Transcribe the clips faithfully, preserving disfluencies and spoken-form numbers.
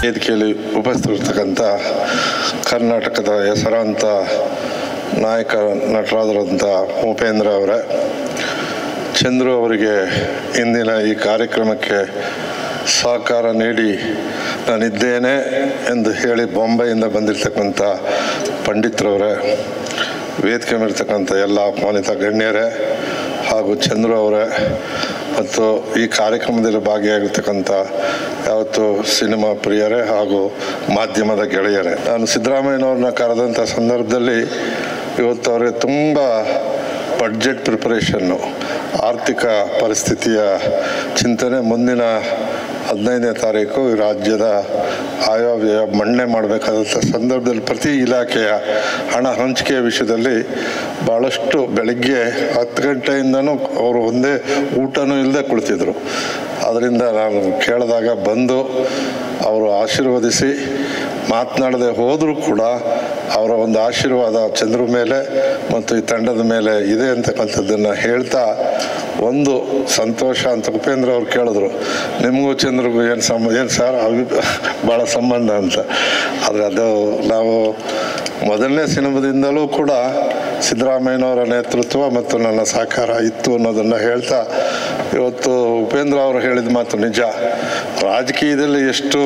ವೇದಿಕೆಯಲ್ಲಿ ಉಪಸ್ಥಿತರಿರ್ತಕ್ಕಂಥ ಕರ್ನಾಟಕದ ಹೆಸರಾಂತ ನಾಯಕ ನಟರಾದಂಥ ಉಪೇಂದ್ರ ಅವರೇ, ಚಂದ್ರು ಅವರಿಗೆ ಇಂದಿನ ಈ ಕಾರ್ಯಕ್ರಮಕ್ಕೆ ಸಹಕಾರ ನೀಡಿ ನಾನಿದ್ದೇನೆ ಎಂದು ಹೇಳಿ ಬಾಂಬೆಯಿಂದ ಬಂದಿರತಕ್ಕಂಥ ಪಂಡಿತರವರೇ, ವೇದಿಕೆ ಮೇಲಿರ್ತಕ್ಕಂಥ ಎಲ್ಲ ಮಾನ್ಯತಾ ಗಣ್ಯರೇ ಹಾಗೂ ಚಂದ್ರು ಅವರೇ ಮತ್ತು ಈ ಕಾರ್ಯಕ್ರಮದಲ್ಲಿ ಭಾಗಿಯಾಗಿರ್ತಕ್ಕಂಥ ಯಾವತ್ತು ಸಿನಿಮಾ ಪ್ರಿಯರೇ ಹಾಗೂ ಮಾಧ್ಯಮದ ಗೆಳೆಯರೇ, ನಾನು ಸಿದ್ದರಾಮಯ್ಯನವ್ರನ್ನ ಕರೆದಂಥ ಸಂದರ್ಭದಲ್ಲಿ ಇವತ್ತು ಅವರಿಗೆ ತುಂಬ ಬಡ್ಜೆಟ್ ಪ್ರಿಪರೇಷನ್ನು, ಆರ್ಥಿಕ ಪರಿಸ್ಥಿತಿಯ ಚಿಂತನೆ, ಮುಂದಿನ ಹದಿನೈದನೇ ತಾರೀಕು ಈ ರಾಜ್ಯದ ಆಯವ್ಯಯ ಮಂಡನೆ ಮಾಡಬೇಕಾದಂಥ ಸಂದರ್ಭದಲ್ಲಿ ಪ್ರತಿ ಇಲಾಖೆಯ ಹಣ ಹಂಚಿಕೆಯ ವಿಷಯದಲ್ಲಿ ಭಾಳಷ್ಟು ಬೆಳಗ್ಗೆ ಹತ್ತು ಗಂಟೆಯಿಂದನೂ ಅವರು ಒಂದೇ ಊಟನೂ ಇಲ್ಲದೆ ಕುಳಿತಿದ್ರು. ಅದರಿಂದ ನಾನು ಕೇಳಿದಾಗ ಬಂದು ಅವರು ಆಶೀರ್ವದಿಸಿ ಮಾತನಾಡದೆ ಹೋದರೂ ಕೂಡ ಅವರ ಒಂದು ಆಶೀರ್ವಾದ ಚಂದ್ರ ಮೇಲೆ ಮತ್ತು ಈ ತಂಡದ ಮೇಲೆ ಇದೆ ಅಂತಕ್ಕಂಥದ್ದನ್ನು ಹೇಳ್ತಾ, ಒಂದು ಸಂತೋಷ ಅಂತ ಉಪೇಂದ್ರ ಅವ್ರು ಕೇಳಿದ್ರು, ನಿಮಗೂ ಚಂದ್ರಿಗೂ ಏನು ಸಂಬಂಧ, ಏನು ಸರ್ ಅಭಿ ಭಾಳ ಸಂಬಂಧ ಅಂತ. ಆದರೆ ಅದು ನಾವು ಮೊದಲನೇ ಸಿನಿಮಾದಿಂದಲೂ ಕೂಡ ಸಿದ್ದರಾಮಯ್ಯನವರ ನೇತೃತ್ವ ಮತ್ತು ನನ್ನ ಸಹಕಾರ ಇತ್ತು ಅನ್ನೋದನ್ನು ಹೇಳ್ತಾ, ಇವತ್ತು ಉಪೇಂದ್ರ ಅವರು ಹೇಳಿದ ಮಾತು ನಿಜ. ರಾಜಕೀಯದಲ್ಲಿ ಎಷ್ಟು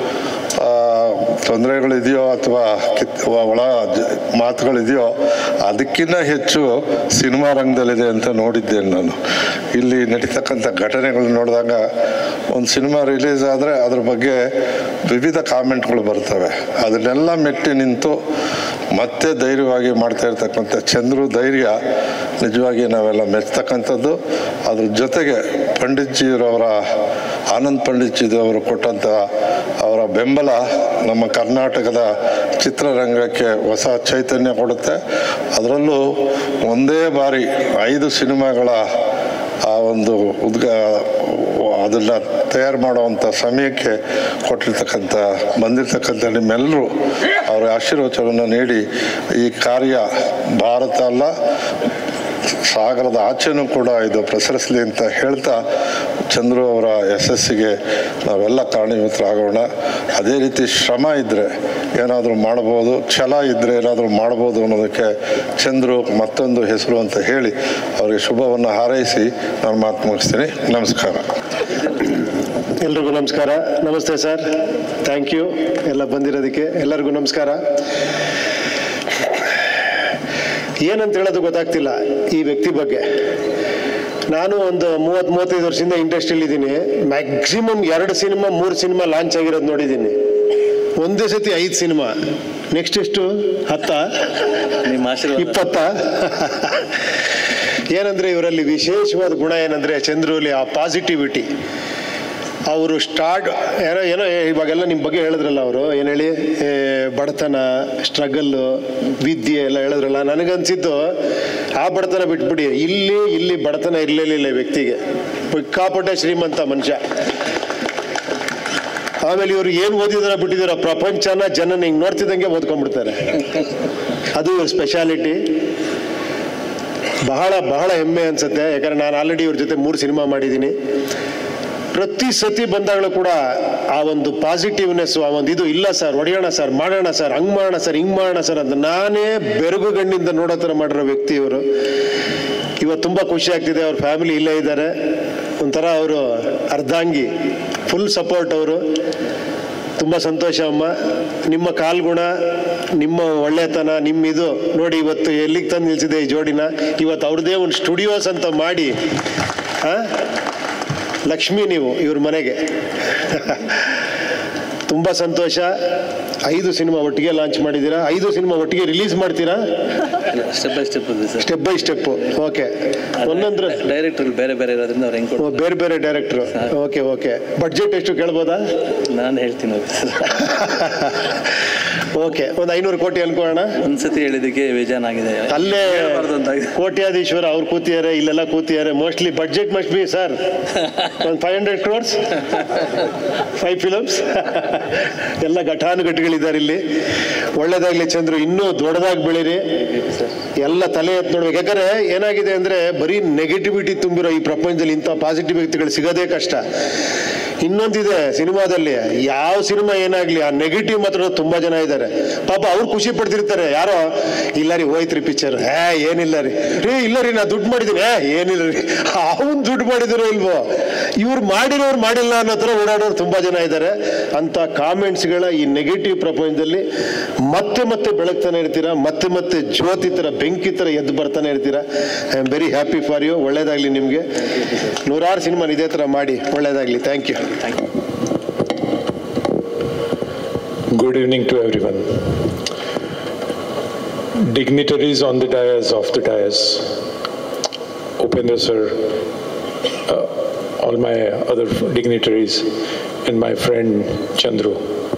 ತೊಂದರೆಗಳಿದೆಯೋ ಅಥವಾ ಕಿತ್ ಒಳ ಮಾತುಗಳಿದೆಯೋ ಅದಕ್ಕಿಂತ ಹೆಚ್ಚು ಸಿನಿಮಾ ರಂಗದಲ್ಲಿದೆ ಅಂತ ನೋಡಿದ್ದೇನೆ ನಾನು. ಇಲ್ಲಿ ನಡೀತಕ್ಕಂಥ ಘಟನೆಗಳು ನೋಡಿದಾಗ ಒಂದು ಸಿನಿಮಾ ರಿಲೀಸ್ ಆದರೆ ಅದ್ರ ಬಗ್ಗೆ ವಿವಿಧ ಕಾಮೆಂಟ್ಗಳು ಬರ್ತವೆ. ಅದನ್ನೆಲ್ಲ ಮೆಟ್ಟಿ ನಿಂತು ಮತ್ತೆ ಧೈರ್ಯವಾಗಿ ಮಾಡ್ತಾ ಇರ್ತಕ್ಕಂಥ ಚಂದ್ರು ಧೈರ್ಯ ನಿಜವಾಗಿ ನಾವೆಲ್ಲ ಮೆಚ್ಚತಕ್ಕಂಥದ್ದು. ಅದ್ರ ಜೊತೆಗೆ ಪಂಡಿತ್ಜಿಯವರ ಆನಂದ್ ಪಂಡಿತ್ಜಿಯವರು ಕೊಟ್ಟಂಥ ಅವರ ಬೆಂಬಲ ನಮ್ಮ ಕರ್ನಾಟಕದ ಚಿತ್ರರಂಗಕ್ಕೆ ಹೊಸ ಚೈತನ್ಯ ಕೊಡುತ್ತೆ. ಅದರಲ್ಲೂ ಒಂದೇ ಬಾರಿ ಐದು ಸಿನಿಮಾಗಳ ಆ ಒಂದು ಉದ್ಘ ಅದನ್ನು ತಯಾರು ಮಾಡುವಂಥ ಸಮಯಕ್ಕೆ ಕೊಟ್ಟಿರ್ತಕ್ಕಂಥ ಬಂದಿರತಕ್ಕಂಥ ನಿಮ್ಮೆಲ್ಲರೂ ಅವರ ಆಶೀರ್ವಚನವನ್ನು ನೀಡಿ ಈ ಕಾರ್ಯ ಭಾರತ ಅಲ್ಲ ಸಾಗರದ ಆಚೆನೂ ಕೂಡ ಇದು ಪ್ರಸರಿಸಲಿ ಅಂತ ಹೇಳ್ತಾ, ಚಂದ್ರು ಅವರ ಯಶಸ್ಸಿಗೆ ನಾವೆಲ್ಲ ಕಾರಣೀಭೂತರಾಗೋಣ. ಅದೇ ರೀತಿ ಶ್ರಮ ಇದ್ದರೆ ಏನಾದರೂ ಮಾಡ್ಬೋದು, ಛಲ ಇದ್ದರೆ ಏನಾದರೂ ಮಾಡ್ಬೋದು ಅನ್ನೋದಕ್ಕೆ ಚಂದ್ರು ಮತ್ತೊಂದು ಹೆಸರು ಅಂತ ಹೇಳಿ ಅವರಿಗೆ ಶುಭವನ್ನು ಹಾರೈಸಿ ನಾನು ಮಾತು ಮುಗಿಸ್ತೀನಿ. ನಮಸ್ಕಾರ. ಎಲ್ರಿಗೂ ನಮಸ್ಕಾರ. ನಮಸ್ತೆ ಸರ್, ಥ್ಯಾಂಕ್ ಯು ಎಲ್ಲ ಬಂದಿರೋದಕ್ಕೆ. ಎಲ್ಲರಿಗೂ ನಮಸ್ಕಾರ. ಏನಂತ ಹೇಳೋದು ಗೊತ್ತಾಗ್ತಿಲ್ಲ ಈ ವ್ಯಕ್ತಿ ಬಗ್ಗೆ. ನಾನು ಒಂದು ಮೂವತ್ತು ಮೂವತ್ತೈದು ವರ್ಷದಿಂದ ಇಂಡಸ್ಟ್ರಿಯಲ್ಲಿದ್ದೀನಿ. ಮ್ಯಾಕ್ಸಿಮಮ್ ಎರಡು ಸಿನಿಮಾ ಮೂರು ಸಿನಿಮಾ ಲಾಂಚ್ ಆಗಿರೋದು ನೋಡಿದ್ದೀನಿ. ಒಂದೇ ಸತಿ ಐದು ಸಿನಿಮಾ. ನೆಕ್ಸ್ಟ್ ಎಷ್ಟು? ಹತ್ತ ಇಪ್ಪತ್ತ? ಏನಂದರೆ ಇವರಲ್ಲಿ ವಿಶೇಷವಾದ ಗುಣ ಏನಂದರೆ ಚಂದ್ರಲ್ಲಿ ಆ ಪಾಸಿಟಿವಿಟಿ. ಅವರು ಸ್ಟಾರ್ಟ್ ಏನೋ ಏನೋ ಇವಾಗೆಲ್ಲ ನಿಮ್ಮ ಬಗ್ಗೆ ಹೇಳಿದ್ರಲ್ಲ, ಅವರು ಏನು ಹೇಳಿ ಬಡತನ, ಸ್ಟ್ರಗಲ್ಲು, ವಿದ್ಯೆ ಎಲ್ಲ ಹೇಳಿದ್ರಲ್ಲ. ನನಗನ್ಸಿದ್ದು ಆ ಬಡತನ ಬಿಟ್ಬಿಡಿ, ಇಲ್ಲಿ ಇಲ್ಲಿ ಬಡತನ ಇರಲಿಲ್ಲ ವ್ಯಕ್ತಿಗೆ. ಸಿಕ್ಕಾಪಟ್ಟೆ ಶ್ರೀಮಂತ ಮನುಷ್ಯ. ಆಮೇಲೆ ಇವರು ಏನು ಓದಿದಾರ ಬಿಟ್ಟಿದಾರ, ಪ್ರಪಂಚನ ಜನನ ಹಿಂಗೆ ನೋಡ್ತಿದ್ದಂಗೆ ಓದ್ಕೊಂಡ್ಬಿಡ್ತಾರೆ. ಅದು ಇವ್ರ ಸ್ಪೆಷಾಲಿಟಿ. ಬಹಳ ಬಹಳ ಹೆಮ್ಮೆ ಅನ್ಸುತ್ತೆ. ಯಾಕಂದರೆ ನಾನು ಆಲ್ರೆಡಿ ಇವ್ರ ಜೊತೆ ಮೂರು ಸಿನಿಮಾ ಮಾಡಿದ್ದೀನಿ. ಪ್ರತಿ ಸತಿ ಬಂದಾಗಲೂ ಕೂಡ ಆ ಒಂದು ಪಾಸಿಟಿವ್ನೆಸ್, ಆ ಒಂದು ಇದು, ಇಲ್ಲ ಸರ್ ಹೊಡೆಯೋಣ ಸರ್, ಮಾಡೋಣ ಸರ್, ಹಂಗೆ ಮಾಡೋಣ ಸರ್, ಹಿಂಗೆ ಮಾಡೋಣ ಸರ್ ಅಂತ ನಾನೇ ಬೆರಗು ಗಣ್ಣಿಂದ ನೋಡೋ ಥರ ಮಾಡಿರೋ ವ್ಯಕ್ತಿ ಇವರು. ಇವತ್ತು ತುಂಬ ಖುಷಿ ಆಗ್ತಿದೆ. ಅವ್ರ ಫ್ಯಾಮಿಲಿ ಇಲ್ಲೇ ಇದ್ದಾರೆ. ಒಂಥರ ಅವರು ಅರ್ಧಾಂಗಿ, ಫುಲ್ ಸಪೋರ್ಟ್ ಅವರು. ತುಂಬ ಸಂತೋಷ ಅಮ್ಮ. ನಿಮ್ಮ ಕಾಲ್ಗುಣ, ನಿಮ್ಮ ಒಳ್ಳೆತನ, ನಿಮ್ಮ ಇದು ನೋಡಿ ಇವತ್ತು ಎಲ್ಲಿಗೆ ತಂದು ನಿಲ್ಸಿದೆ ಈ ಜೋಡಿನ. ಇವತ್ತು ಅವ್ರದ್ದೇ ಒಂದು ಸ್ಟುಡಿಯೋಸ್ ಅಂತ ಮಾಡಿ, ಹಾಂ ಲಕ್ಷ್ಮಿ ನೀವು ಇವ್ರ ಮನೆಗೆ. ತುಂಬ ಸಂತೋಷ. ಐದು ಸಿನಿಮಾ ಒಟ್ಟಿಗೆ ಲಾಂಚ್ ಮಾಡಿದ್ದೀರಾ, ಐದು ಸಿನಿಮಾ ಒಟ್ಟಿಗೆ ರಿಲೀಸ್ ಮಾಡ್ತೀರಾ? Step by step step by step. Okay. ಒಂದೊಂದ್ರೆ ಡೈರೆಕ್ಟರ್ ಬೇರೆ ಬೇರೆ ಇರೋದ್ರಿಂದ ಅವ್ರು ಹೆಂಗೆ ಬೇರೆ ಬೇರೆ ಡೈರೆಕ್ಟ್ರು. Okay okay. ಬಡ್ಜೆಟ್ ಎಷ್ಟು ಕೇಳ್ಬೋದಾ? ನಾನು ಹೇಳ್ತೀನಿ. ಓಕೆ, ಒಂದು ಐನೂರು ಕೋಟಿ ಅನ್ಕೋಣ. ಒಂದ್ಸತಿ ಹೇಳಿದಕ್ಕೆ ಬೇಜಾನಾಗಿದೆ. ಅಲ್ಲೇ ಕೋಟ್ಯಾಧೀಶ್ವರ ಅವ್ರು ಕೂತಿದ್ದಾರೆ, ಇಲ್ಲೆಲ್ಲ ಕೂತಿದ್ದಾರೆ. Mostly budget must be sir ಒಂದು five hundred crores five films. ಎಲ್ಲ ಘಟಾನುಘಟಿಗಳಿದ್ದಾರೆ ಇಲ್ಲಿ. ಒಳ್ಳೇದಾಗ್ಲಿ ಚಂದ್ರು, ಇನ್ನೂ ದೊಡ್ಡದಾಗಿ ಬೆಳೀರಿ. ಎಲ್ಲ ತಲೆ ಎತ್ತು ನೋಡ್ಬೇಕು. ಯಾಕಂದ್ರೆ ಏನಾಗಿದೆ ಅಂದ್ರೆ ಬರೀ ನೆಗೆಟಿವಿಟಿ ತುಂಬಿರೋ ಈ ಪ್ರಪಂಚದಲ್ಲಿ ಇಂಥ ಪಾಸಿಟಿವ್ ವ್ಯಕ್ತಿಗಳು ಸಿಗೋದೇ ಕಷ್ಟ. ಇನ್ನೊಂದಿದೆ ಸಿನಿಮಾದಲ್ಲಿ, ಯಾವ ಸಿನಿಮಾ ಏನಾಗ್ಲಿ ಆ ನೆಗೆಟಿವ್ ಮಾತ್ರ ತುಂಬಾ ಜನ ಇದ್ದಾರೆ. ಪಾಪ ಅವ್ರು ಖುಷಿ ಪಡ್ತಿರ್ತಾರೆ. ಯಾರೋ ಇಲ್ಲ ರೀ ಹೋಯ್ತ್ರಿ ಪಿಕ್ಚರ್, ಹೇ ಏನಿಲ್ಲ ರೀ ರೀ ಇಲ್ಲ ರೀ ನಾ ದುಡ್ಡು ಮಾಡಿದ್ದೀನಿ, ಹೇ ಏನಿಲ್ಲ ರೀ ಅವನ್ ದುಡ್ಡು ಮಾಡಿದ್ರು ಇಲ್ವೋ, ಇವ್ರು ಮಾಡಿರೋರು ಮಾಡಿಲ್ಲ ಅನ್ನೋ ಥರ ಓಡಾಡೋರು ತುಂಬಾ ಜನ ಇದ್ದಾರೆ. ಅಂತ ಕಾಮೆಂಟ್ಸ್ಗಳ ಈ ನೆಗೆಟಿವ್ ಪ್ರಪಂಚದಲ್ಲಿ ಮತ್ತೆ ಮತ್ತೆ ಬೆಳಗ್ತಾನೆ ಇರ್ತೀರಾ, ಮತ್ತೆ ಮತ್ತೆ ಜ್ಯೋತಿ ಥರ ಬೆಂಕಿ ಥರ ಎದ್ದು ಬರ್ತಾನೆ ಇರ್ತೀರಾ. I am very happy for you. ಒಳ್ಳೇದಾಗ್ಲಿ ನಿಮಗೆ, ನೂರಾರು ಸಿನಿಮಾ ಇದೇ ಥರ ಮಾಡಿ ಒಳ್ಳೇದಾಗ್ಲಿ. Thank you. Good evening to everyone. Dignitaries on the dais, of the dais, Upendra sir, uh, all my other dignitaries, and my friend Chandru.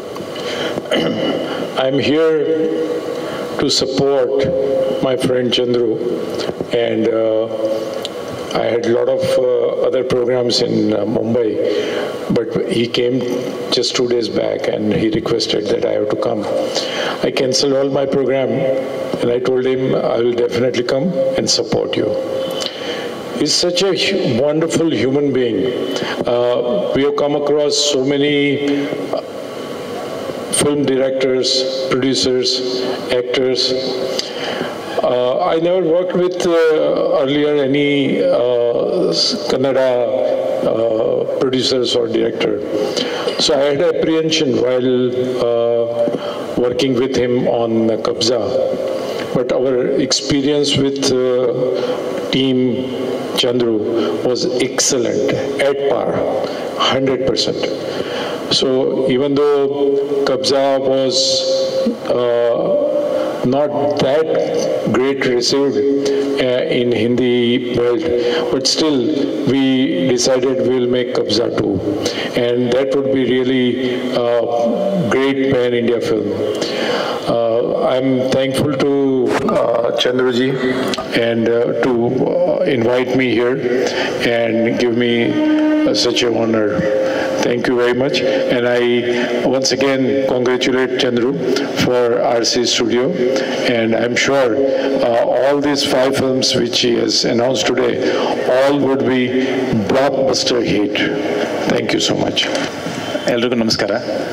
I'm here to support my friend Chandru, and uh, I had a lot of uh, other programs in uh, Mumbai, but he came just two days back and he requested that I have to come. I cancelled all my program and I told him I will definitely come and support you. He's such a wonderful human being. Uh, we have come across so many uh, film directors, producers, actors. Uh, I never worked with uh, earlier any uh, Kannada uh, producers or director. So I had apprehension while uh, working with him on Kabza. But our experience with uh, team Chandru was excellent, at par, one hundred percent. So even though Kabza was uh, not that great received uh, in Hindi world, but still we decided we'll make Kabza two, and that would be really a great pan-India film. Uh, I'm thankful to uh, Chandruji and uh, to uh, invite me here and give me uh, such a honor. Thank you very much, and I once again congratulate Chandru for R C Studio, and I'm sure uh, all these five films which he has announced today, all would be blockbuster hit. Thank you so much. ಎಲ್ರಿಗೂ ನಮಸ್ಕಾರ.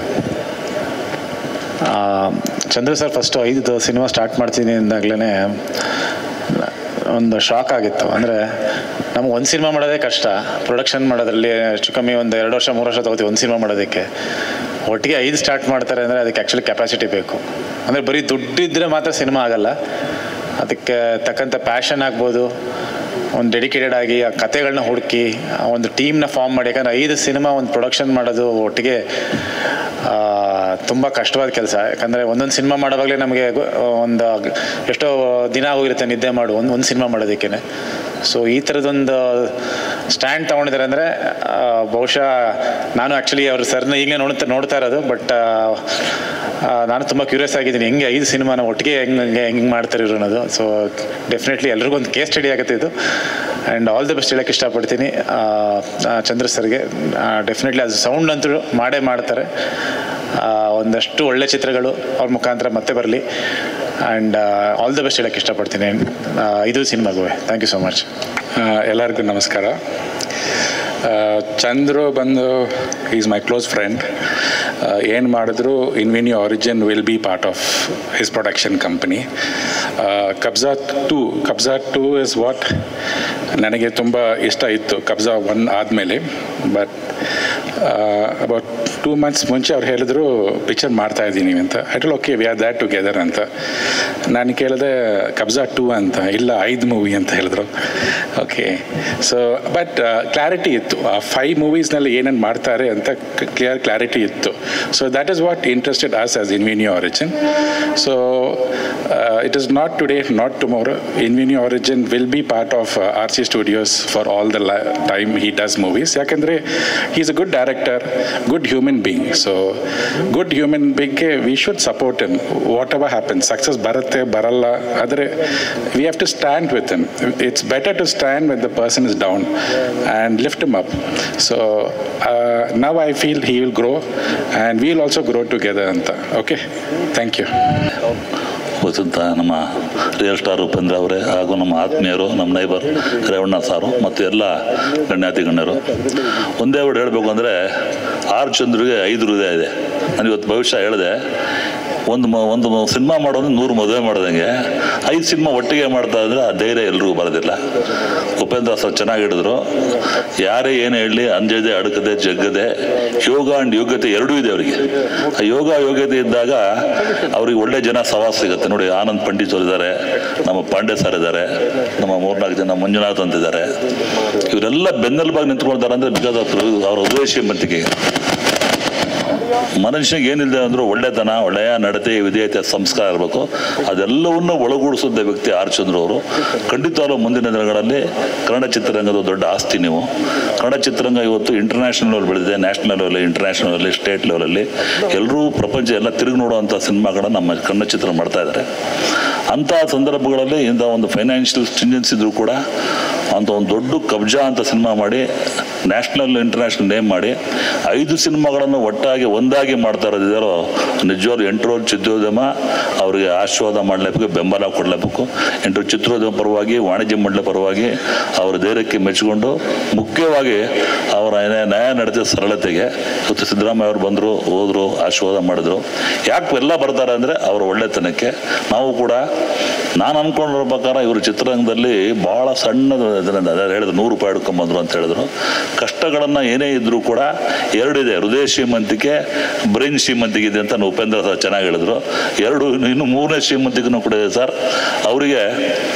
Chandra sir first ಐದು cinema start ಮಾಡ್ತೀನಿ ಅಂದಾಗಲೇ ಒಂದು shock ಆಗಿತ್ತು. ಅಂದರೆ ನಮ್ಗೆ ಒಂದು ಸಿನಿಮಾ ಮಾಡೋದೇ ಕಷ್ಟ, ಪ್ರೊಡಕ್ಷನ್ ಮಾಡೋದ್ರಲ್ಲಿ ಹೆಚ್ಚು ಕಮ್ಮಿ ಒಂದು ಎರಡು ವರ್ಷ ಮೂರು ವರ್ಷ ತಗೋತೀವಿ ಒಂದು ಸಿನಿಮಾ ಮಾಡೋದಕ್ಕೆ. ಒಟ್ಟಿಗೆ ಐದು ಸ್ಟಾರ್ಟ್ ಮಾಡ್ತಾರೆ ಅಂದರೆ ಅದಕ್ಕೆ ಆ್ಯಕ್ಚುಲಿ ಕೆಪಾಸಿಟಿ ಬೇಕು. ಅಂದರೆ ಬರೀ ದುಡ್ಡಿದ್ದರೆ ಮಾತ್ರ ಸಿನಿಮಾ ಆಗಲ್ಲ, ಅದಕ್ಕೆ ತಕ್ಕಂಥ ಪ್ಯಾಷನ್ ಆಗ್ಬೋದು, ಒಂದು ಡೆಡಿಕೇಟೆಡ್ ಆಗಿ ಆ ಕತೆಗಳನ್ನ ಹುಡುಕಿ ಒಂದು ಟೀಮ್ನ ಫಾರ್ಮ್ ಮಾಡಿ. ಯಾಕಂದರೆ ಐದು ಸಿನಿಮಾ ಒಂದು ಪ್ರೊಡಕ್ಷನ್ ಮಾಡೋದು ಒಟ್ಟಿಗೆ ತುಂಬ ಕಷ್ಟವಾದ ಕೆಲಸ. ಯಾಕಂದರೆ ಒಂದೊಂದು ಸಿನಿಮಾ ಮಾಡೋವಾಗಲೇ ನಮಗೆ ಒಂದು ಎಷ್ಟೋ ದಿನ ಹೋಗಿರುತ್ತೆ ನಿದ್ದೆ ಮಾಡು ಒಂದು ಒಂದು ಸಿನಿಮಾ ಮಾಡೋದಕ್ಕೇ. ಸೊ ಈ ಥರದೊಂದು ಸ್ಟ್ಯಾಂಡ್ ತೊಗೊಂಡಿದ್ದಾರೆ ಅಂದರೆ ಬಹುಶಃ ನಾನು ಆ್ಯಕ್ಚುಲಿ ಅವ್ರ ಸರ್ನ ಈಗಲೇ ನೋಡ್ತಾ ನೋಡ್ತಾ ಇರೋದು. ಬಟ್ ನಾನು ತುಂಬ ಕ್ಯೂರಿಯಸ್ ಆಗಿದ್ದೀನಿ ಹೆಂಗೆ ಐದು ಸಿನಿಮಾನ ಒಟ್ಟಿಗೆ ಹೆಂಗೆ ಹೆಂಗೆ ಮಾಡ್ತಾರೆ ಇರೋ ಅನ್ನೋದು. ಸೊ ಡೆಫಿನೆಟ್ಲಿ ಎಲ್ರಿಗೂ ಒಂದು ಕೇಸ್ ಸ್ಟಡಿ ಆಗುತ್ತೆ ಇದು. ಆ್ಯಂಡ್ ಆಲ್ ದಿ ಬೆಸ್ಟ್ ಹೇಳೋಕ್ಕೆ ಇಷ್ಟಪಡ್ತೀನಿ ಚಂದ್ರ ಸರ್ಗೆ. ಡೆಫಿನೆಟ್ಲಿ ಅದು ಸೌಂಡ್ ಅಂತೂ ಮಾಡೇ ಮಾಡ್ತಾರೆ. ಒಂದಷ್ಟು ಒಳ್ಳೆ ಚಿತ್ರಗಳು ಅವ್ರ ಮುಖಾಂತರ ಮತ್ತೆ ಬರಲಿ. ಆ್ಯಂಡ್ ಆಲ್ ದ ಬೆಸ್ಟ್ ಹೇಳೋಕ್ಕೆ ಇಷ್ಟಪಡ್ತೀನಿ ಇದು ಸಿನಿಮಾಗೂ. Thank you so much. ಎಲ್ಲರಿಗೂ ನಮಸ್ಕಾರ. ಚಂದ್ರು ಬಂದು ಈಸ್ ಮೈ ಕ್ಲೋಸ್ ಫ್ರೆಂಡ್. ಏನು ಮಾಡಿದ್ರು Invenio Origin will be part of his production company. Kabzaa two Kabzaa two is what ನನಗೆ ತುಂಬ ಇಷ್ಟ ಇತ್ತು ಕಬ್ಜಾ ಒನ್ ಆದಮೇಲೆ. ಬಟ್ ಅಬೌಟ್ ಟೂ ಮಂತ್ಸ್ ಮುಂಚೆ ಅವ್ರು ಹೇಳಿದ್ರು ಪಿಕ್ಚರ್ ಮಾಡ್ತಾ ಇದ್ದೀನಿ ಅಂತ. I told okay we are that together ಅಂತ. ನಾನು ಕೇಳಿದೆ ಕಬ್ಜಾ ಟೂ ಅಂತ, ಇಲ್ಲ ಐದು ಮೂವಿ ಅಂತ ಹೇಳಿದ್ರು. ಓಕೆ, ಸೊ ಬಟ್ ಕ್ಲಾರಿಟಿ ಇತ್ತು ಆ ಫೈವ್ ಮೂವೀಸ್ನಲ್ಲಿ ಏನೇನು ಮಾಡ್ತಾರೆ ಅಂತ ಕ್ಲಿಯರ್ ಕ್ಲಾರಿಟಿ ಇತ್ತು. So that is what interested us as Invenio Origin. So it is not today, not tomorrow. Invenio Origin will be part of R C studios for all the time he does movies. ಯಾಕೆಂದರೆ he is a good director, good human being. So good human being ke we should support him whatever happens. Success baratte baralla adre we have to stand with him. It's better to stand when the person is down and lift him up. So uh, now I feel he will grow and we will also grow together anta. Okay, thank you. ಉಪಸ್ಥಿತ ನಮ್ಮ real star Upendra ಅವರೇ ಹಾಗೂ ನಮ್ಮ ಆತ್ಮೀಯರು, ನಮ್ಮ neighbour Revanna ಸಾರು ಮತ್ತು ಎಲ್ಲ ಗಣ್ಯಾತಿ ಗಣ್ಯರು, ಒಂದೇ ವರ್ಡ್ ಹೇಳಬೇಕು ಅಂದರೆ ಆರ್ ಚಂದ್ರಿಗೆ ಐದು ಹೃದಯ ಇದೆ. ನಾನು ಇವತ್ತು ಭವಿಷ್ಯ ಹೇಳಿದೆ, ಒಂದು ಮ ಒಂದು ಸಿನಿಮಾ ಮಾಡೋದು ನೂರು ಮದುವೆ ಮಾಡೋದಂಗೆ ಐದು ಸಿನಿಮಾ ಒಟ್ಟಿಗೆ ಮಾಡ್ತಾ ಇದ್ರೆ ಆ ಧೈರ್ಯ ಎಲ್ರಿಗೂ ಬರೋದಿಲ್ಲ. ಉಪೇಂದ್ರ ಸರ್ ಚೆನ್ನಾಗಿ ಹಿಡಿದ್ರು. ಯಾರೇ ಏನು ಹೇಳಲಿ, ಅಂಜದೆ ಅಡಕದೆ ಜಗ್ಗದೆ ಯೋಗ ಆ್ಯಂಡ್ ಯೋಗ್ಯತೆ ಎರಡೂ ಇದೆ ಅವರಿಗೆ. ಆ ಯೋಗ ಯೋಗ್ಯತೆ ಇದ್ದಾಗ ಅವ್ರಿಗೆ ಒಳ್ಳೆ ಜನ ಸವಾಸ ಸಿಗುತ್ತೆ. ನೋಡಿ, ಆನಂದ್ ಪಂಡಿತ್ ಅವರು ಇದ್ದಾರೆ, ನಮ್ಮ ಪಾಂಡೆ ಸರ್ ಇದ್ದಾರೆ, ನಮ್ಮ ಮೂರ್ನಾಲ್ಕು ಜನ ಮಂಜುನಾಥ್ ಅಂತಿದ್ದಾರೆ. ಇವರೆಲ್ಲ ಬೆನ್ನೆಲುಬಾಗಿ ನಿಂತ್ಕೊಳ್ತಾರೆ ಅಂದರೆ ಬಿಕಾಸ್ ಆಫ್ ಅವರ ಉದಯಶ್ರೀಮಂತಿಕೆ. ಮನುಷ್ಯನಿಗೆ ಏನಿದೆ ಅಂದರೂ ಒಳ್ಳೆತನ, ಒಳ್ಳೆಯ ನಡತೆ, ವಿಧೇಯತೆ, ಸಂಸ್ಕಾರ ಇರಬೇಕು. ಅದೆಲ್ಲವನ್ನು ಒಳಗೂಡಿಸಿದ ವ್ಯಕ್ತಿ ಆರ್ ಚಂದ್ರ ಅವರು. ಖಂಡಿತವಾಗ್ಲೂ ಮುಂದಿನ ದಿನಗಳಲ್ಲಿ ಕನ್ನಡ ಚಿತ್ರರಂಗದ ದೊಡ್ಡ ಆಸ್ತಿ ನೀವು. ಕನ್ನಡ ಚಿತ್ರರಂಗ ಇವತ್ತು ಇಂಟರ್ನ್ಯಾಷನಲ್ ಲೆವೆಲ್ ಬೆಳೆದಿದೆ, national level, international level, state ಲೆವೆಲಲ್ಲಿ ಎಲ್ಲರೂ ಪ್ರಪಂಚ ಎಲ್ಲ ತಿರುಗಿ ನೋಡುವಂಥ ಸಿನಿಮಾಗಳನ್ನ ನಮ್ಮ ಕನ್ನಡ ಚಿತ್ರ ಮಾಡ್ತಾ ಇದ್ದಾರೆ. ಅಂತಹ ಸಂದರ್ಭಗಳಲ್ಲಿ ಇಂಥ ಒಂದು ಫೈನಾನ್ಷಿಯಲ್ ಸ್ಟಿಂಜೆನ್ಸ್ ಇದ್ರೂ ಕೂಡ ಅಂತ ಒಂದು ದೊಡ್ಡ ಕಬ್ಜಾ ಅಂತ ಸಿನಿಮಾ ಮಾಡಿ ನ್ಯಾಷನಲ್ ಇಂಟರ್ನ್ಯಾಷನಲ್ ನೇಮ್ ಮಾಡಿ ಐದು ಸಿನಿಮಾಗಳನ್ನು ಒಟ್ಟಾಗಿ ಒಂದಾಗಿ ಮಾಡ್ತಾ ಇರೋದಿದ್ದಾರೋ ನಿಜವಾಗ್ಲೂ ಎಂಟು ಚಿತ್ರೋದ್ಯಮ ಅವರಿಗೆ ಆಶೀರ್ವಾದ ಮಾಡಲೇಬೇಕು, ಬೆಂಬಲ ಕೊಡಲೇಬೇಕು. ಎಂಟು ಚಿತ್ರೋದ್ಯಮ ಪರವಾಗಿ, ವಾಣಿಜ್ಯ ಮಂಡಳಿ ಪರವಾಗಿ ಅವರ ಧೈರ್ಯಕ್ಕೆ ಮೆಚ್ಚಿಕೊಂಡು, ಮುಖ್ಯವಾಗಿ ಅವರ ನ್ಯಾಯ ನಡೆದ ಸರಳತೆಗೆ ಇವತ್ತು ಸಿದ್ದರಾಮಯ್ಯ ಅವರು ಬಂದರು, ಹೋದರು, ಆಶೀರ್ವಾದ ಮಾಡಿದ್ರು. ಯಾಕೆ ಎಲ್ಲ ಬರ್ತಾರೆ ಅಂದರೆ ಅವರ ಒಳ್ಳೆತನಕ್ಕೆ. ನಾವು ಕೂಡ ನಾನು ಅಂದ್ಕೊಂಡಿರೋ ಪ್ರಕಾರ ಇವರು ಚಿತ್ರರಂಗದಲ್ಲಿ ಭಾಳ ಸಣ್ಣದು ಹೇಳಿದ್ರು, ನೂರು ರೂಪಾಯಿ ಹಿಡ್ಕೊಂಬಂದ್ರು ಅಂತ ಹೇಳಿದ್ರು. ಕಷ್ಟಗಳನ್ನು ಏನೇ ಇದ್ರೂ ಕೂಡ ಎರಡಿದೆ, ಹೃದಯ ಶ್ರೀಮಂತಿಕೆ, ಬ್ರೈನ್ ಶ್ರೀಮಂತಿಕೆ ಇದೆ ಅಂತ ಉಪೇಂದ್ರ ಸರ್ ಚೆನ್ನಾಗಿ ಹೇಳಿದ್ರು. ಎರಡು ಇನ್ನು ಮೂರನೇ ಶ್ರೀಮಂತಿಕೆನೂ ಕೂಡ ಇದೆ ಸರ್. ಅವರಿಗೆ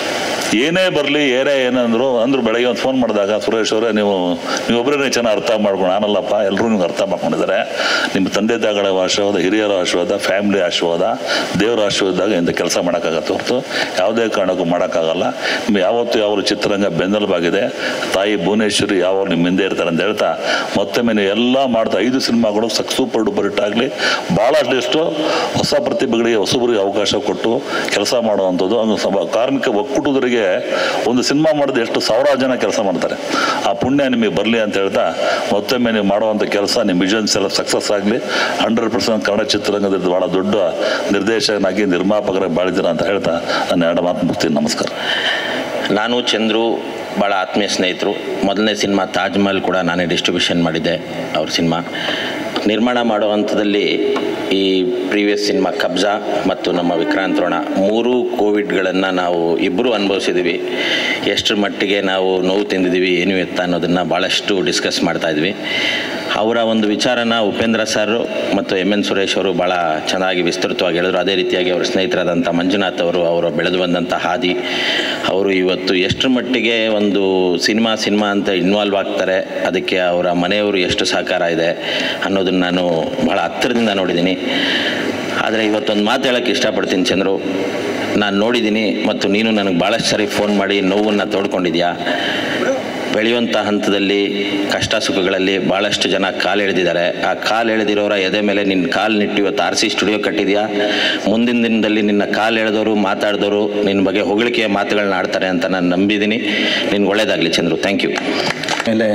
ಏನೇ ಬರಲಿ, ಏನೇ ಏನಂದ್ರು ಅಂದ್ರು ಬೆಳಗ್ಗೆ ಒಂದು ಫೋನ್ ಮಾಡಿದಾಗ, ಸುರೇಶ್ ಅವರೇ ನೀವು ನೀವೊಬ್ಬರೇ ಚೆನ್ನಾಗಿ ಅರ್ಥ ಮಾಡ್ಕೊಂಡು, ನಾನಲ್ಲಪ್ಪ ಎಲ್ಲರೂ ನಿಮ್ಗೆ ಅರ್ಥ ಮಾಡ್ಕೊಂಡಿದ್ದಾರೆ. ನಿಮ್ಮ ತಂದೆ ತಾಯಿಗಳ ಆಶೀರ್ವಾದ, ಹಿರಿಯರ ಆಶೀರ್ವಾದ, ಫ್ಯಾಮಿಲಿ ಆಶೀರ್ವಾದ, ದೇವರ ಆಶೀರ್ವಾದಾಗ ಇಂಥ ಕೆಲಸ ಮಾಡೋಕ್ಕಾಗತ್ತೆ ಹೊರತು ಯಾವುದೇ ಕಾರಣಕ್ಕೂ ಮಾಡೋಕ್ಕಾಗಲ್ಲ. ನಿಮ್ಗೆ ಯಾವತ್ತೂ ಯಾವ ಚಿತ್ರರಂಗ ಬೆನ್ನೆಲುಬಾಗಿದೆ. ತಾಯಿ ಭುವನೇಶ್ವರಿ ಯಾವ ನಿಮ್ಮ ಹಿಂದೆ ಇರ್ತಾರೆ ಅಂತ ಹೇಳ್ತಾ ಮತ್ತೊಮ್ಮೆ ನೀವು ಎಲ್ಲ ಮಾಡ್ತಾ ಐದು ಸಿನಿಮಾಗಳು ಸಕ್ ಸೂಪರ್ ಡೂಪರ್ ಹಿಟ್ ಆಗಲಿ. ಭಾಳಷ್ಟು ಹೊಸ ಪ್ರತಿಭೆಗಳಿಗೆ, ಹೊಸಬರಿಗೆ ಅವಕಾಶ ಕೊಟ್ಟು ಕೆಲಸ ಮಾಡುವಂಥದ್ದು. ಅದು ಕಾರ್ಮಿಕ ಒಕ್ಕೂಟದವರಿಗೆ ಒಂದು ಸಿನಿಮಾ ಮಾಡಿದ್ರೆ ಎಷ್ಟು ಸಾವಿರಾರು ಜನ ಕೆಲಸ ಮಾಡ್ತಾರೆ. ಆ ಪುಣ್ಯ ನಿಮಗೆ ಬರಲಿ ಅಂತ ಹೇಳ್ತಾ ಮತ್ತೊಮ್ಮೆ ನೀವು ಮಾಡುವಂಥ ಕೆಲಸ, ನಿಮ್ಮ ವಿಷನ್ಸ್ ಎಲ್ಲ ಸಕ್ಸಸ್ ಆಗಲಿ. ಹಂಡ್ರೆಡ್ ಪರ್ಸೆಂಟ್ ಕನ್ನಡ ಚಿತ್ರರಂಗದ ಭಾಳ ದೊಡ್ಡ ನಿರ್ದೇಶಕನಾಗಿ, ನಿರ್ಮಾಪಕರಾಗಿ ಬಾಳಿದ್ದೀರ ಅಂತ ಹೇಳ್ತಾ ನಾನು ಎರಡು ಮಾತು ಮುಗ್ತೀನಿ. ನಮಸ್ಕಾರ. ನಾನು ಚಂದ್ರು ಭಾಳ ಆತ್ಮೀಯ ಸ್ನೇಹಿತರು. ಮೊದಲನೇ ಸಿನಿಮಾ ತಾಜ್ ಮಹಲ್ ಕೂಡ ನಾನೇ ಡಿಸ್ಟ್ರಿಬ್ಯೂಷನ್ ಮಾಡಿದ್ದೆ ಅವ್ರ ಸಿನಿಮಾ. ನಿರ್ಮಾಣ ಮಾಡೋ ಹಂತದಲ್ಲಿ ಈ ಪ್ರೀವಿಯಸ್ ಸಿನಿಮಾ ಕಬ್ಜಾ ಮತ್ತು ನಮ್ಮ ವಿಕ್ರಾಂತ್ ರೋಣ ಮೂರು ಕೋವಿಡ್ಗಳನ್ನು ನಾವು ಇಬ್ಬರು ಅನುಭವಿಸಿದ್ದೀವಿ. ಎಷ್ಟರ ಮಟ್ಟಿಗೆ ನಾವು ನೋವು ತಿಂದಿದ್ದೀವಿ, ಏನು ಎತ್ತ ಅನ್ನೋದನ್ನು ಭಾಳಷ್ಟು ಡಿಸ್ಕಸ್ ಮಾಡ್ತಾಯಿದ್ವಿ. ಅವರ ಒಂದು ವಿಚಾರನ ಉಪೇಂದ್ರ ಸರ್ ಮತ್ತು ಎಮ್ ಎನ್ ಸುರೇಶ್ ಅವರು ಭಾಳ ಚೆನ್ನಾಗಿ ವಿಸ್ತೃತವಾಗಿ ಹೇಳಿದ್ರು. ಅದೇ ರೀತಿಯಾಗಿ ಅವರ ಸ್ನೇಹಿತರಾದಂಥ ಮಂಜುನಾಥ್ ಅವರು, ಅವರು ಬೆಳೆದು ಬಂದಂಥ ಹಾದಿ, ಅವರು ಇವತ್ತು ಎಷ್ಟರ ಮಟ್ಟಿಗೆ ಒಂದು ಸಿನಿಮಾ ಸಿನಿಮಾ ಅಂತ ಇನ್ವಾಲ್ವ್ ಆಗ್ತಾರೆ, ಅದಕ್ಕೆ ಅವರ ಮನೆಯವರು ಎಷ್ಟು ಸಹಕಾರ ಇದೆ ಅನ್ನೋದನ್ನು ನಾನು ಭಾಳ ಹತ್ತಿರದಿಂದ ನೋಡಿದ್ದೀನಿ. ಆದರೆ ಇವತ್ತೊಂದು ಮಾತು ಹೇಳೋಕ್ಕೆ ಇಷ್ಟಪಡ್ತೀನಿ ಚಂದ್ರು. ನಾನು ನೋಡಿದ್ದೀನಿ ಮತ್ತು ನೀನು ನನಗೆ ಭಾಳಷ್ಟು ಸರಿ ಫೋನ್ ಮಾಡಿ ನೋವನ್ನು ತೋಡ್ಕೊಂಡಿದ್ಯಾ. ಬೆಳೆಯುವಂಥ ಹಂತದಲ್ಲಿ ಕಷ್ಟ ಸುಖಗಳಲ್ಲಿ ಭಾಳಷ್ಟು ಜನ ಕಾಲು ಎಳೆದಿದ್ದಾರೆ. ಆ ಕಾಲು ಎಳೆದಿರೋರ ಎದೆ ಮೇಲೆ ನಿನ್ನ ಕಾಲು ನಿಟ್ಟು ಇವತ್ತು ಆರ್ ಸಿ ಸ್ಟುಡಿಯೋ ಕಟ್ಟಿದ್ಯಾ. ಮುಂದಿನ ದಿನದಲ್ಲಿ ನಿನ್ನ ಕಾಲು ಎಳೆದವರು, ಮಾತಾಡಿದವರು ನಿನ್ನ ಬಗ್ಗೆ ಹೊಗಳಿಕೆಯ ಮಾತುಗಳನ್ನ ಆಡ್ತಾರೆ ಅಂತ ನಾನು ನಂಬಿದ್ದೀನಿ. ನಿನ್ಗೆ ಒಳ್ಳೆಯದಾಗಲಿ ಚಂದ್ರು. Thank you. ಮೇಲೆ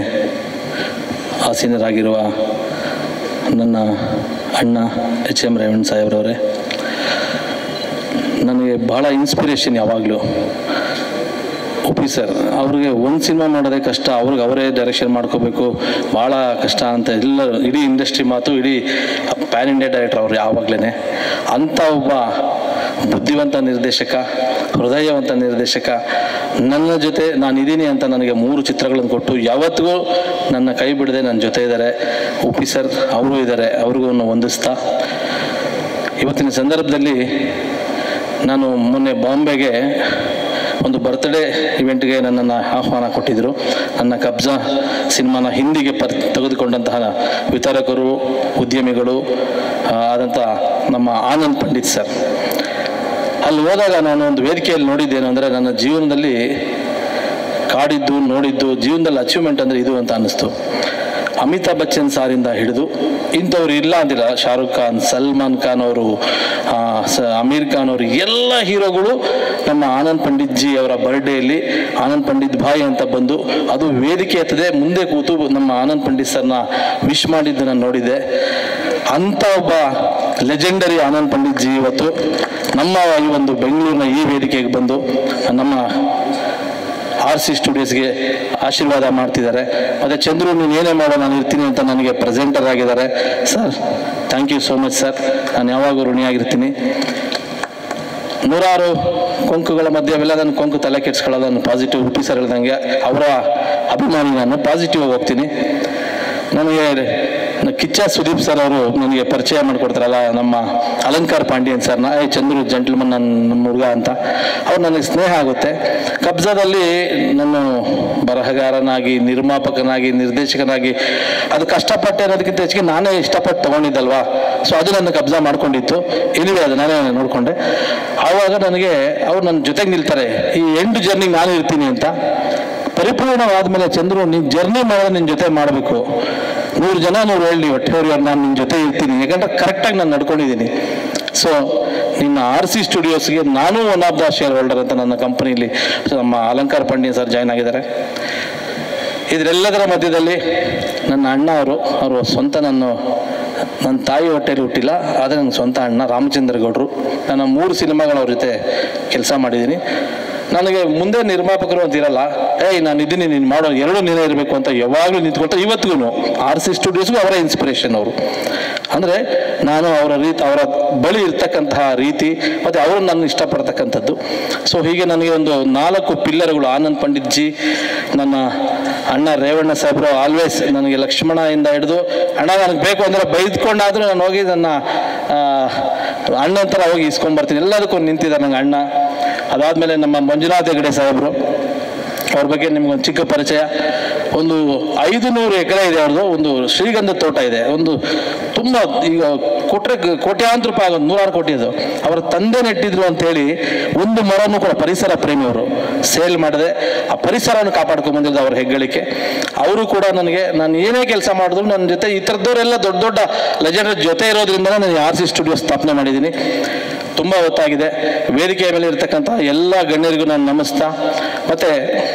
ಆಸೀನರಾಗಿರುವ ನನ್ನ ಅಣ್ಣ ಎಚ್ ಎಮ್ ರೇವಣ್ ಸಾಹೇಬ್ರವರೇ, ನನಗೆ ಭಾಳ ಇನ್ಸ್ಪಿರೇಷನ್ ಯಾವಾಗಲೂ ಉಪಿ ಸರ್. ಅವ್ರಿಗೆ ಒಂದು ಸಿನಿಮಾ ಮಾಡೋದೇ ಕಷ್ಟ, ಅವ್ರಿಗೆ ಅವರೇ ಡೈರೆಕ್ಷನ್ ಮಾಡ್ಕೋಬೇಕು, ಭಾಳ ಕಷ್ಟ ಅಂತ ಎಲ್ಲ ಇಡೀ ಇಂಡಸ್ಟ್ರಿ ಮಾತು, ಇಡೀ ಪ್ಯಾನ್ ಇಂಡಿಯಾ ಡೈರೆಕ್ಟರ್ ಅವ್ರು ಯಾವಾಗಲೇ. ಅಂಥ ಒಬ್ಬ ಬುದ್ಧಿವಂತ ನಿರ್ದೇಶಕ, ಹೃದಯವಂತ ನಿರ್ದೇಶಕ ನನ್ನ ಜೊತೆ ನಾನಿದ್ದೀನಿ ಅಂತ ನನಗೆ ಮೂರು ಚಿತ್ರಗಳನ್ನು ಕೊಟ್ಟು ಯಾವತ್ತಿಗೂ ನನ್ನ ಕೈ ಬಿಡದೆ ನನ್ನ ಜೊತೆ ಇದ್ದಾರೆ ಉಪಿ ಸರ್. ಅವರು ಇದ್ದಾರೆ, ಅವ್ರಿಗೂ ವಂದಿಸ್ತಾ ಇವತ್ತಿನ ಸಂದರ್ಭದಲ್ಲಿ ನಾನು ಮೊನ್ನೆ ಬಾಂಬೆಗೆ ಒಂದು ಬರ್ತ್ಡೇ ಇವೆಂಟ್ಗೆ ನನ್ನನ್ನು ಆಹ್ವಾನ ಕೊಟ್ಟಿದ್ದರು. ನನ್ನ ಕಬ್ಜಾ ಸಿನಿಮಾನ ಹಿಂದಿಗೆ ಪರ್ ತೆಗೆದುಕೊಂಡಂತಹ ವಿತರಕರು, ಉದ್ಯಮಿಗಳು ಆದಂಥ ನಮ್ಮ ಆನಂದ್ ಪಂಡಿತ್ ಸರ್. ಅಲ್ಲಿ ಹೋದಾಗ ನಾನು ಒಂದು ವೇದಿಕೆಯಲ್ಲಿ ನೋಡಿದ್ದೇನು ಅಂದರೆ, ನನ್ನ ಜೀವನದಲ್ಲಿ ಕಾಡಿದ್ದು ನೋಡಿದ್ದು ಜೀವನದಲ್ಲಿ ಅಚೀವ್ಮೆಂಟ್ ಅಂದರೆ ಇದು ಅಂತ ಅನ್ನಿಸ್ತು. ಅಮಿತಾಬ್ ಬಚ್ಚನ್ ಸಾರಿಂದ ಹಿಡಿದು ಇಂಥವ್ರು ಇಲ್ಲ ಅಂತಿಲ್ಲ, ಶಾರುಖ್ ಖಾನ್, ಸಲ್ಮಾನ್ ಖಾನ್ ಅವರು, ಅಮೀರ್ ಖಾನ್ ಅವರು, ಎಲ್ಲ ಹೀರೋಗಳು ನಮ್ಮ ಆನಂದ್ ಪಂಡಿತ್ ಜಿ ಅವರ ಬರ್ಡೇಯಲ್ಲಿ ಆನಂದ್ ಪಂಡಿತ್ ಭಾಯ್ ಅಂತ ಬಂದು ಅದು ವೇದಿಕೆ ಎತ್ತದೆ ಮುಂದೆ ಕೂತು ನಮ್ಮ ಆನಂದ್ ಪಂಡಿತ್ ಸರ್ನ ವಿಶ್ ಮಾಡಿದ್ದು ನಾನು ನೋಡಿದ್ದೆ. ಅಂಥ ಒಬ್ಬ ಲೆಜೆಂಡರಿ ಆನಂದ್ ಪಂಡಿತ್ ಜಿ ಇವತ್ತು ನಮ್ಮ ಈ ಒಂದು ಬೆಂಗಳೂರಿನ ಈ ವೇದಿಕೆಗೆ ಬಂದು ನಮ್ಮ ಆರ್ ಸಿ ಸ್ಟುಡಿಯೋಸ್ಗೆ ಆಶೀರ್ವಾದ ಮಾಡ್ತಿದ್ದಾರೆ. ಮತ್ತು ಚಂದ್ರು ನೀನು ಏನೇ ಮಾಡೋ ನಾನು ಇರ್ತೀನಿ ಅಂತ ನನಗೆ ಪ್ರೆಸೆಂಟರ್ ಆಗಿದ್ದಾರೆ. Sir thank you so much sir, ನಾನು ಯಾವಾಗೂ ಋಣಿಯಾಗಿರ್ತೀನಿ. ನೂರಾರು ಕೊಂಕುಗಳ ಮಧ್ಯೆ ಅವೆಲ್ಲ ನನ್ನ ಕೊಂಕು ತಲೆ ಕೆಡ್ಸ್ಕೊಳ್ಳೋದು, ನಾನು ಪಾಸಿಟಿವ್ ಉಪಿ ಸರ್ ಹೇಳ್ದಂಗೆ ಅವರ ಅಭಿಮಾನಿ, ನಾನು ಪಾಸಿಟಿವ್ ಆಗಿ ಹೋಗ್ತೀನಿ. ನನಗೆ ಕಿಚ್ಚ ಸುದೀಪ್ ಸರ್ ಅವರು ನನಗೆ ಪರಿಚಯ ಮಾಡಿಕೊಡ್ತಾರಲ್ಲ, ನಮ್ಮ ಅಲಂಕಾರ್ ಪಾಂಡ್ಯನ್ ಸರ್ನ, ಏ ಚಂದ್ರು ಜೆಂಟ್ಲ್ಮನ್ ನನ್ನ ನಮ್ಮ ಹುಡುಗ ಅಂತ, ಅವ್ರು ನನಗೆ ಸ್ನೇಹ ಆಗುತ್ತೆ. ಕಬ್ಜಾದಲ್ಲಿ ನಾನು ಬರಹಗಾರನಾಗಿ, ನಿರ್ಮಾಪಕನಾಗಿ, ನಿರ್ದೇಶಕನಾಗಿ ಅದು ಕಷ್ಟಪಟ್ಟೆ ಅನ್ನೋದಕ್ಕಿಂತ ಹೆಚ್ಚಿಗೆ ನಾನೇ ಇಷ್ಟಪಟ್ಟು ತೊಗೊಂಡಿದ್ದಲ್ವಾ, ಸೊ ಅದು ನನ್ನ ಕಬ್ಜಾ ಮಾಡ್ಕೊಂಡಿತ್ತು. ಎನಿವೆ ಅದು ನಾನೇ ನೋಡಿಕೊಂಡೆ. ಆವಾಗ ನನಗೆ ಅವ್ರು ನನ್ನ ಜೊತೆಗೆ ನಿಲ್ತಾರೆ, ಈ ಎಂಡ್ ಜರ್ನಿಗೆ ನಾನು ಇರ್ತೀನಿ ಅಂತ. ಪರಿಪೂರ್ಣವಾದ್ಮೇಲೆ ಚಂದ್ರು ನೀನು ಜರ್ನಿ ಮಾಡೋದು ನಿನ್ನ ಜೊತೆ ಮಾಡಬೇಕು, ನೂರು ಜನ ನೂರು ಹೇಳಿ ಹೊಟ್ಟೆವ್ರಿ ನಾನು ನಿನ್ನ ಜೊತೆ ಇರ್ತೀನಿ, ಯಾಕಂದ್ರೆ ಕರೆಕ್ಟಾಗಿ ನಾನು ನಡ್ಕೊಂಡಿದ್ದೀನಿ. ಸೊ ನಿನ್ನ ಆರ್ ಸಿ ಸ್ಟುಡಿಯೋಸ್ಗೆ ನಾನು one of the shareholder ಅಂತ ನನ್ನ ಕಂಪನಿಲಿ ನಮ್ಮ ಅಲಂಕಾರ್ ಪಾಂಡ್ಯನ್ ಸರ್ ಜಾಯ್ನ್ ಆಗಿದ್ದಾರೆ. ಇದರೆಲ್ಲದರ ಮಧ್ಯದಲ್ಲಿ ನನ್ನ ಅಣ್ಣ ಅವರು ಅವರು ಸ್ವಂತ ನನ್ನ ನನ್ನ ತಾಯಿ ಹೊಟ್ಟೆಯಲ್ಲಿ ಹುಟ್ಟಿಲ್ಲ, ಆದರೆ ನನ್ನ ಸ್ವಂತ ಅಣ್ಣ ರಾಮಚಂದ್ರ ಗೌಡರು. ನಾನು ಮೂರು ಸಿನಿಮಾಗಳ ಅವ್ರ ಜೊತೆ ಕೆಲಸ ಮಾಡಿದ್ದೀನಿ. ನನಗೆ ಮುಂದೆ ನಿರ್ಮಾಪಕರು ಅಂತ ಇರಲ್ಲ, ಏಯ್ ನಾನು ಇದ್ದೀನಿ ನೀನು ಮಾಡೋ ಎರಡು ನೀನೇ ಇರಬೇಕು ಅಂತ ಯಾವಾಗಲೂ ನಿಂತ್ಕೊಳ್ತಾರೆ. ಇವತ್ತಿಗೂ ಆರ್ ಸಿ ಸ್ಟುಡಿಯೋಸ್ಗೂ ಅವರ ಇನ್ಸ್ಪಿರೇಷನ್ ಅವರು. ಅಂದರೆ ನಾನು ಅವರ ರೀತಿ, ಅವರ ಬಳಿ ಇರ್ತಕ್ಕಂತಹ ರೀತಿ ಮತ್ತು ಅವರು ನನ್ನ ಇಷ್ಟಪಡ್ತಕ್ಕಂಥದ್ದು. ಸೊ ಹೀಗೆ ನನಗೆ ಒಂದು ನಾಲ್ಕು ಪಿಲ್ಲರ್ಗಳು, ಆನಂದ್ ಪಂಡಿತ್ ಜಿ, ನನ್ನ ಅಣ್ಣ ರೇವಣ್ಣ ಸಾಹೇಬರು ಆಲ್ವೇಸ್ ನನಗೆ ಲಕ್ಷ್ಮಣದಿಂದ ಹಿಡಿದು ಅಣ್ಣ ನನಗೆ ಬೇಕು ಅಂದರೆ ಬೈದ್ಕೊಂಡಾದರೂ ನಾನು ಹೋಗಿ ನನ್ನ ಅಣ್ಣನ ಥರ ಹೋಗಿ ಇಸ್ಕೊಂಡ್ಬರ್ತೀನಿ, ಎಲ್ಲದಕ್ಕೂ ನಿಂತಿದ್ದಾರೆ ನಂಗೆ ಅಣ್ಣ. ಅದಾದಮೇಲೆ ನಮ್ಮ ಮಂಜುನಾಥ್ ಹೆಗಡೆ ಸಾಹೇಬರು, ಅವ್ರ ಬಗ್ಗೆ ನಿಮ್ಗೊಂದು ಚಿಕ್ಕ ಪರಿಚಯ. ಒಂದು ಐದು ನೂರು ಎಕರೆ ಇದೆ ಅವ್ರದ್ದು, ಒಂದು ಶ್ರೀಗಂಧ ತೋಟ ಇದೆ, ಒಂದು ತುಂಬ ಈಗ ಕೊಟ್ಟರೆ ಕೋಟ್ಯಾಂತರ ರೂಪಾಯಿ ಆಗೋದು, ನೂರಾರು ಕೋಟಿ ಅದು ಅವರ ತಂದೆ ನೆಟ್ಟಿದ್ರು ಅಂತೇಳಿ ಒಂದು ಮರನೂ ಕೂಡ ಪರಿಸರ ಪ್ರೇಮಿಯವರು ಸೇಲ್ ಮಾಡದೆ ಆ ಪರಿಸರವನ್ನು ಕಾಪಾಡ್ಕೊಂಡು ಬಂದಿದ್ದು ಅವ್ರ ಹೆಗ್ಗಳಿಕೆ. ಅವರು ಕೂಡ ನನಗೆ ನಾನು ಏನೇ ಕೆಲಸ ಮಾಡಿದ್ರು ನನ್ನ ಜೊತೆ ಈ ಥರದವರೆಲ್ಲ ದೊಡ್ಡ ದೊಡ್ಡ ಲೆಜೆಂಡರ್ ಜೊತೆ ಇರೋದ್ರಿಂದ ನಾನು ಆರ್ ಸಿ ಸ್ಟುಡಿಯೋ ಸ್ಥಾಪನೆ ಮಾಡಿದ್ದೀನಿ. ತುಂಬ ಹೊತ್ತಾಗಿದೆ. ವೇದಿಕೆಯ ಮೇಲೆ ಇರ್ತಕ್ಕಂಥ ಎಲ್ಲ ಗಣ್ಯರಿಗೂ ನಾನು ನಮಿಸ್ತಾ, ಮತ್ತು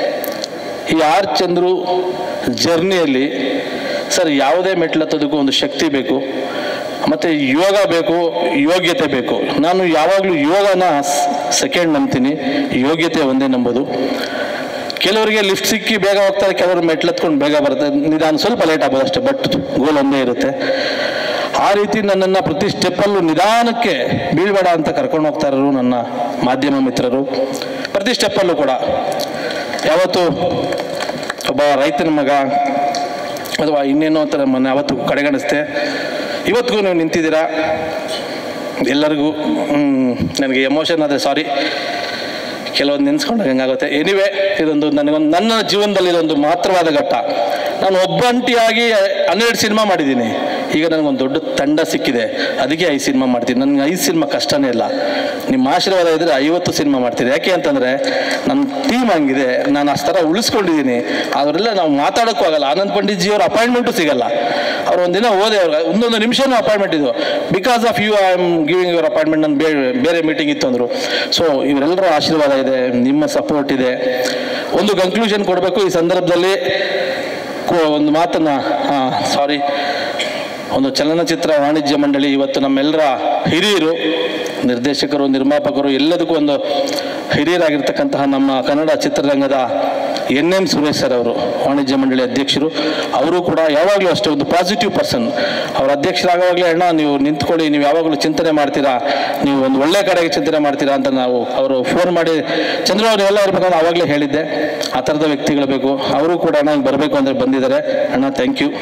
ಈ ಆರ್ ಚಂದ್ರು ಜರ್ನಿಯಲ್ಲಿ ಸರ್ ಯಾವುದೇ ಮೆಟ್ಲತ್ತೋದಕ್ಕೂ ಒಂದು ಶಕ್ತಿ ಬೇಕು, ಮತ್ತು ಯೋಗ ಬೇಕು, ಯೋಗ್ಯತೆ ಬೇಕು. ನಾನು ಯಾವಾಗಲೂ ಯೋಗನ ಸೆಕೆಂಡ್ ನಂಬ್ತೀನಿ, ಯೋಗ್ಯತೆ ಒಂದೇ ನಂಬೋದು. ಕೆಲವರಿಗೆ ಲಿಫ್ಟ್ ಸಿಕ್ಕಿ ಬೇಗ ಹೋಗ್ತಾರೆ, ಕೆಲವರು ಮೆಟ್ಲತ್ಕೊಂಡು ಬೇಗ ಬರುತ್ತೆ, ನಿಧಾನ ಸ್ವಲ್ಪ ಲೇಟ್ ಆಗ್ಬೋದು ಅಷ್ಟೇ, ಬಟ್ ಗೋಲ್ ಒಂದೇ ಇರುತ್ತೆ. ಆ ರೀತಿ ನನ್ನನ್ನು ಪ್ರತಿ ಸ್ಟೆಪ್ಪಲ್ಲೂ ನಿಧಾನಕ್ಕೆ ಬೀಳ್ಬೇಡ ಅಂತ ಕರ್ಕೊಂಡು ಹೋಗ್ತಾ ಇರೋರು ನನ್ನ ಮಾಧ್ಯಮ ಮಿತ್ರರು. ಪ್ರತಿ ಸ್ಟೆಪ್ಪಲ್ಲೂ ಕೂಡ ಯಾವತ್ತು ಒಬ್ಬ ರೈತನ ಮಗ ಅಥವಾ ಇನ್ನೇನೋ ಅಂತ ನಮ್ಮನ್ನು ಯಾವತ್ತು ಕಡೆಗಣಿಸ್ತೆ. ಇವತ್ತಿಗೂ ನೀವು ನಿಂತಿದ್ದೀರಾ. ಎಲ್ಲರಿಗೂ ನನಗೆ ಎಮೋಷನ್ ಆದರೆ ಸಾರಿ, ಕೆಲವೊಂದು ನೆನೆಸ್ಕೊಂಡಾಗ ಹೆಂಗಾಗುತ್ತೆ. ಎನಿವೆ ಇದೊಂದು ನನಗೊಂದು ನನ್ನ ಜೀವನದಲ್ಲಿ ಇದೊಂದು ಮಹತ್ತರವಾದ ಘಟ್ಟ. ನಾನು ಒಬ್ಬಂಟಿಯಾಗಿ ಹನ್ನೆರಡು ಸಿನಿಮಾ ಮಾಡಿದ್ದೀನಿ. ಈಗ ನನಗೊಂದು ದೊಡ್ಡ ತಂಡ ಸಿಕ್ಕಿದೆ, ಅದಕ್ಕೆ ಐದು ಸಿನಿಮಾ ಮಾಡ್ತೀನಿ. ನನಗೆ ಐದು ಸಿನಿಮಾ ಕಷ್ಟನೇ ಇಲ್ಲ. ನಿಮ್ಮ ಆಶೀರ್ವಾದ ಇದ್ದರೆ ಐವತ್ತು ಸಿನಿಮಾ ಮಾಡ್ತೀನಿ. ಯಾಕೆ ಅಂತಂದರೆ ನನ್ನ ಟೀಮ್ ಹಂಗಿದೆ, ನಾನು ಅಷ್ಟು ಥರ ಉಳಿಸ್ಕೊಂಡಿದ್ದೀನಿ. ಅವರೆಲ್ಲ ನಾವು ಮಾತಾಡೋಕ್ಕೂ ಆಗಲ್ಲ. ಆನಂದ್ ಪಂಡಿತ್ ಜಿ ಅವ್ರ ಅಪಾಯಿಂಟ್ಮೆಂಟು ಸಿಗಲ್ಲ. ಅವ್ರು ಒಂದಿನ ಹೋದೆ, ಅವ್ರಿಗೆ ಒಂದೊಂದು ನಿಮಿಷನೂ ಅಪಾಯಿಂಟ್ಮೆಂಟ್ ಇದು. Because of you I am giving your appointment. ನನ್ನ ಬೇರೆ ಬೇರೆ ಮೀಟಿಂಗ್ ಇತ್ತು ಅಂದರು. ಸೊ ಇವರೆಲ್ಲರ ಆಶೀರ್ವಾದ ಇದೆ, ನಿಮ್ಮ ಸಪೋರ್ಟ್ ಇದೆ. ಒಂದು ಕನ್ಕ್ಲೂಷನ್ ಕೊಡಬೇಕು ಈ ಸಂದರ್ಭದಲ್ಲಿ. ಒಂದು ಮಾತನ್ನು ಹಾಂ ಸಾರಿ ಒಂದು ಚಲನಚಿತ್ರ ವಾಣಿಜ್ಯ ಮಂಡಳಿ ಇವತ್ತು ನಮ್ಮೆಲ್ಲರ ಹಿರಿಯರು, ನಿರ್ದೇಶಕರು, ನಿರ್ಮಾಪಕರು, ಎಲ್ಲದಕ್ಕೂ ಒಂದು ಹಿರಿಯರಾಗಿರ್ತಕ್ಕಂತಹ ನಮ್ಮ ಕನ್ನಡ ಚಿತ್ರರಂಗದ ಎನ್ ಎನ್ ಸುರೇಶ್ ಸರ್ ಅವರು ವಾಣಿಜ್ಯ ಮಂಡಳಿ ಅಧ್ಯಕ್ಷರು. ಅವರು ಕೂಡ ಯಾವಾಗಲೂ ಅಷ್ಟೇ ಒಂದು ಪಾಸಿಟಿವ್ ಪರ್ಸನ್. ಅವ್ರ ಅಧ್ಯಕ್ಷರಾಗವಾಗಲೇ ಅಣ್ಣ ನೀವು ನಿಂತ್ಕೊಳ್ಳಿ, ನೀವು ಯಾವಾಗಲೂ ಚಿಂತನೆ ಮಾಡ್ತೀರಾ, ನೀವು ಒಂದು ಒಳ್ಳೆ ಕಡೆಗೆ ಚಿಂತನೆ ಮಾಡ್ತೀರಾ ಅಂತ ನಾವು ಅವರು ಫೋನ್ ಮಾಡಿ ಚಂದ್ರ ಅವ್ರು ಎಲ್ಲ ಇರಬೇಕಂತ ಆವಾಗಲೇ ಹೇಳಿದ್ದೆ. ಆ ಥರದ ವ್ಯಕ್ತಿಗಳು ಬೇಕು. ಅವರು ಕೂಡ ಅಣ್ಣ ಹಿಂಗೆ ಬರಬೇಕು ಅಂದರೆ ಬಂದಿದ್ದಾರೆ. ಅಣ್ಣ ಥ್ಯಾಂಕ್ ಯು.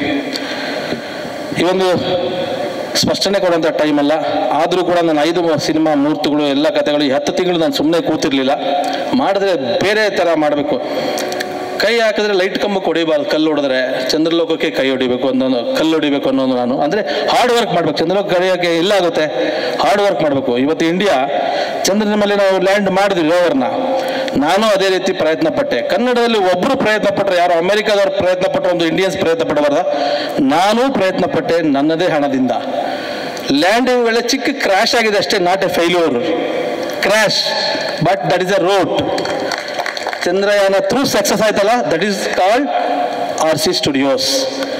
ಈ ಒಂದು ಸ್ಪಷ್ಟನೆ ಕೊಡುವಂಥ ಟೈಮ್ ಅಲ್ಲ, ಆದರೂ ಕೂಡ ನಾನು ಐದು ಸಿನಿಮಾ ಮೂರ್ತುಗಳು ಎಲ್ಲ ಕಥೆಗಳು ಈ ಹತ್ತು ತಿಂಗಳು ನಾನು ಸುಮ್ಮನೆ ಕೂತಿರ್ಲಿಲ್ಲ. ಮಾಡಿದ್ರೆ ಬೇರೆ ಥರ ಮಾಡಬೇಕು. ಕೈ ಹಾಕಿದ್ರೆ ಲೈಟ್ ಕಂಬಕ್ಕೆ ಹೊಡಿಬಾರ್ದು, ಕಲ್ಲು ಹೊಡೆದ್ರೆ ಚಂದ್ರಲೋಕಕ್ಕೆ ಕೈ ಹೊಡಿಬೇಕು ಅನ್ನೋದು, ಕಲ್ಲು ಹೊಡಿಬೇಕು ಅನ್ನೋದು ನಾನು ಅಂದರೆ ಹಾರ್ಡ್ ವರ್ಕ್ ಮಾಡಬೇಕು. ಚಂದ್ರಲೋಕ ಕರೆಯೋಕ್ಕೆ ಇಲ್ಲ ಆಗುತ್ತೆ, ಹಾರ್ಡ್ ವರ್ಕ್ ಮಾಡಬೇಕು. ಇವತ್ತು ಇಂಡಿಯಾ ಚಂದ್ರನ ಮೇಲೆ ನಾವು ಲ್ಯಾಂಡ್ ಮಾಡಿದ್ವಿ ರೋವರ್ನ. ನಾನು ಅದೇ ರೀತಿ ಪ್ರಯತ್ನ ಪಟ್ಟೆ. ಕನ್ನಡದಲ್ಲಿ ಒಬ್ಬರು ಪ್ರಯತ್ನ ಪಟ್ಟರೆ, ಯಾರು ಅಮೆರಿಕಾದವ್ರು ಪ್ರಯತ್ನ ಪಟ್ಟರೆ ಒಂದು ಇಂಡಿಯನ್ಸ್ ಪ್ರಯತ್ನ ಪಡಬಾರ್ದ? ನಾನು ಪ್ರಯತ್ನ ಪಟ್ಟೆ ನನ್ನದೇ ಹಣದಿಂದ. ಲ್ಯಾಂಡಿಂಗ್ ವೇಳೆ ಚಿಕ್ಕ ಕ್ರ್ಯಾಶ್ ಆಗಿದೆ ಅಷ್ಟೇ, not a failure, crash, but that is a road. Chandrayaan through success ಆಯ್ತಲ್ಲ, that is called R C studios.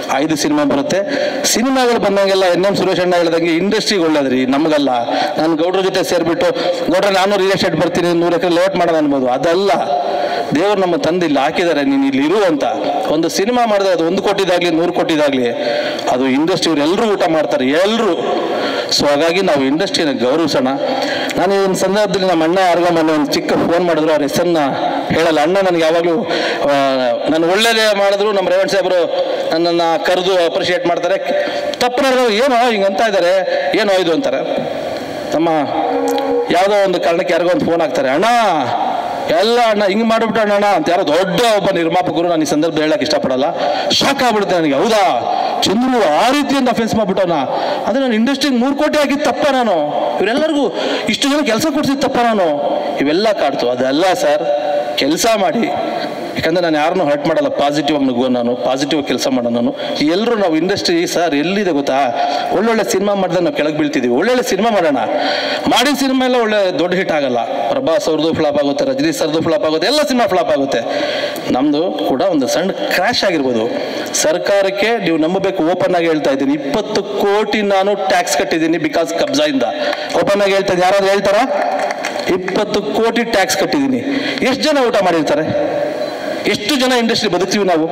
ಐದು ಸಿನಿಮಾ ಬರುತ್ತೆ. ಸಿನಿಮಾಗಳು ಬಂದಂಗೆಲ್ಲ ಎನ್ ಎಂ ಸುರೇಶ್ ಅಣ್ಣ ಹೇಳ್ದಂಗೆ ಇಂಡಸ್ಟ್ರಿಗೆ ಒಳ್ಳೇದ್ರಿ, ನಮಗಲ್ಲ. ನಾನು ಗೌಡ್ರ ಜೊತೆ ಸೇರಿಬಿಟ್ಟು ಗೌಡ್ರ ನಾನು ರಿಯಲ್ ಎಸ್ಟೇಟ್ ಬರ್ತೀನಿ ನೂರು ಎಕರೆ ಲೇಟ್ ಮಾಡೋದು ಅನ್ಬೋದು, ಅದಲ್ಲ. ದೇವರು ನಮ್ಮ ತಂದೆ ಇಲ್ಲಿ ಹಾಕಿದ್ದಾರೆ, ನೀನು ಇಲ್ಲಿ ಇರು ಅಂತ. ಒಂದು ಸಿನಿಮಾ ಮಾಡಿದ್ರೆ ಅದು ಒಂದು ಕೋಟಿದಾಗಲಿ ನೂರು ಕೋಟಿದಾಗಲಿ ಅದು ಇಂಡಸ್ಟ್ರಿ ಇವ್ರು ಎಲ್ಲರೂ ಊಟ ಮಾಡ್ತಾರೆ, ಎಲ್ಲರೂ. ಸೊ ಹಾಗಾಗಿ ನಾವು ಇಂಡಸ್ಟ್ರಿನ ಗೌರವಿಸೋಣ. ನಾನು ಈ ಒಂದು ಸಂದರ್ಭದಲ್ಲಿ ನಮ್ಮ ಅಣ್ಣ ಯಾರಿಗೋ ಮೊನ್ನೆ ಒಂದು ಚಿಕ್ಕ ಫೋನ್ ಮಾಡಿದ್ರು, ಅವ್ರ ಹೆಸರನ್ನ ಹೇಳಲ್ಲ. ಅಣ್ಣ ನನಗೆ ಯಾವಾಗಲೂ ನಾನು ಒಳ್ಳೇದೇ ಮಾಡಿದ್ರು ನಮ್ಮ ರೇವಣ್ ಸಾಹೇಬರು ನನ್ನನ್ನು ಕರೆದು ಅಪ್ರಿಷಿಯೇಟ್ ಮಾಡ್ತಾರೆ. ತಪ್ಪು ನಡೆದ್ರು ಏನೋ ಹಿಂಗಂತ ಇದ್ದಾರೆ, ಏನೋ ಇದು ಅಂತಾರೆ. ನಮ್ಮ ಯಾವುದೋ ಒಂದು ಕಾರಣಕ್ಕೆ ಯಾರಿಗೋ ಒಂದು ಫೋನ್ ಹಾಕ್ತಾರೆ, ಅಣ್ಣ ಎಲ್ಲ ಅಣ್ಣ ಹಿಂಗೆ ಮಾಡಿಬಿಟ್ಟು ಅಣ್ಣ ಅಂತ ಯಾರೋ ದೊಡ್ಡ ಒಬ್ಬ ನಿರ್ಮಾಪಕರು, ನಾನು ಈ ಸಂದರ್ಭ ಹೇಳಕ್ಕೆ ಇಷ್ಟಪಡಲ್ಲ, ಶಾಕ್ ಆಗ್ಬಿಡುತ್ತೆ ನನಗೆ. ಹೌದಾ ಚಂದ್ರು ಆ ರೀತಿಯಿಂದ ಅಫೆನ್ಸ್ ಮಾಡ್ಬಿಟ್ಟವನ, ಅಂದರೆ ನಾನು ಇಂಡಸ್ಟ್ರಿಗೆ ಮೂರು ಕೋಟಿ ಆಗಿದ್ದು ತಪ್ಪ, ನಾನು ಇವರೆಲ್ಲರಿಗೂ ಇಷ್ಟು ಜನ ಕೆಲಸ ಕೊಡ್ಸಿದ್ದು ತಪ್ಪ ನಾನು, ಇವೆಲ್ಲ ಕಾಡ್ತು. ಅದೆಲ್ಲ ಸರ್, ಕೆಲಸ ಮಾಡಿ. ಯಾಕಂದರೆ ನಾನು ಯಾರನ್ನೂ ಹರ್ಟ್ ಮಾಡಲ್ಲ, ಪಾಸಿಟಿವ್ ಆಗಿ ನುಗ್ಗೋ ನಾನು, ಪಾಸಿಟಿವ್ ಆಗಿ ಕೆಲಸ ಮಾಡೋ ನಾನು. ಎಲ್ಲರೂ ನಾವು ಇಂಡಸ್ಟ್ರಿ ಸರ್ ಎಲ್ಲಿದೆ ಗೊತ್ತಾ, ಒಳ್ಳೊಳ್ಳೆ ಸಿನಿಮಾ ಮಾಡಿದ್ರೆ ನಾವು ಕೆಳಗೆ ಬೀಳ್ತಿದ್ದೀವಿ. ಒಳ್ಳೊಳ್ಳೆ ಸಿನಿಮಾ ಮಾಡೋಣ, ಮಾಡಿದ ಸಿನಿಮಾ ಎಲ್ಲ ಒಳ್ಳೆ ದೊಡ್ಡ ಹಿಟ್ ಆಗಲ್ಲ. ಪ್ರಭಾಸ್ ಅವ್ರದ್ದು ಫ್ಲಾಪ್ ಆಗುತ್ತೆ, ರಜನಿ ಸರ್ದು ಫ್ಲಾಪ್ ಆಗುತ್ತೆ, ಎಲ್ಲ ಸಿನಿಮಾ ಫ್ಲಾಪ್ ಆಗುತ್ತೆ. ನಮ್ಮದು ಕೂಡ ಒಂದು ಸಣ್ಣ ಕ್ರ್ಯಾಶ್ ಆಗಿರ್ಬೋದು. ಸರ್ಕಾರಕ್ಕೆ ನೀವು ನಂಬಬೇಕು, ಓಪನ್ ಆಗಿ ಹೇಳ್ತಾ ಇದ್ದೀನಿ, ಇಪ್ಪತ್ತು ಕೋಟಿ ನಾನು ಟ್ಯಾಕ್ಸ್ ಕಟ್ಟಿದ್ದೀನಿ ಬಿಕಾಸ್ ಕಬ್ಜಾಯಿಂದ. ಓಪನ್ ಆಗಿ ಹೇಳ್ತಾ ಇದ್ದೀನಿ, ಯಾರಾದ್ರೂ ಹೇಳ್ತಾರಾ? ಇಪ್ಪತ್ತು ಕೋಟಿ ಟ್ಯಾಕ್ಸ್ ಕಟ್ಟಿದ್ದೀನಿ. ಎಷ್ಟು ಜನ ಊಟ ಮಾಡಿರ್ತಾರೆ? ಎಷ್ಟು ಜನ ಇಂಡಸ್ಟ್ರಿ ಬದುಕ್ತೀವಿ ನಾವು?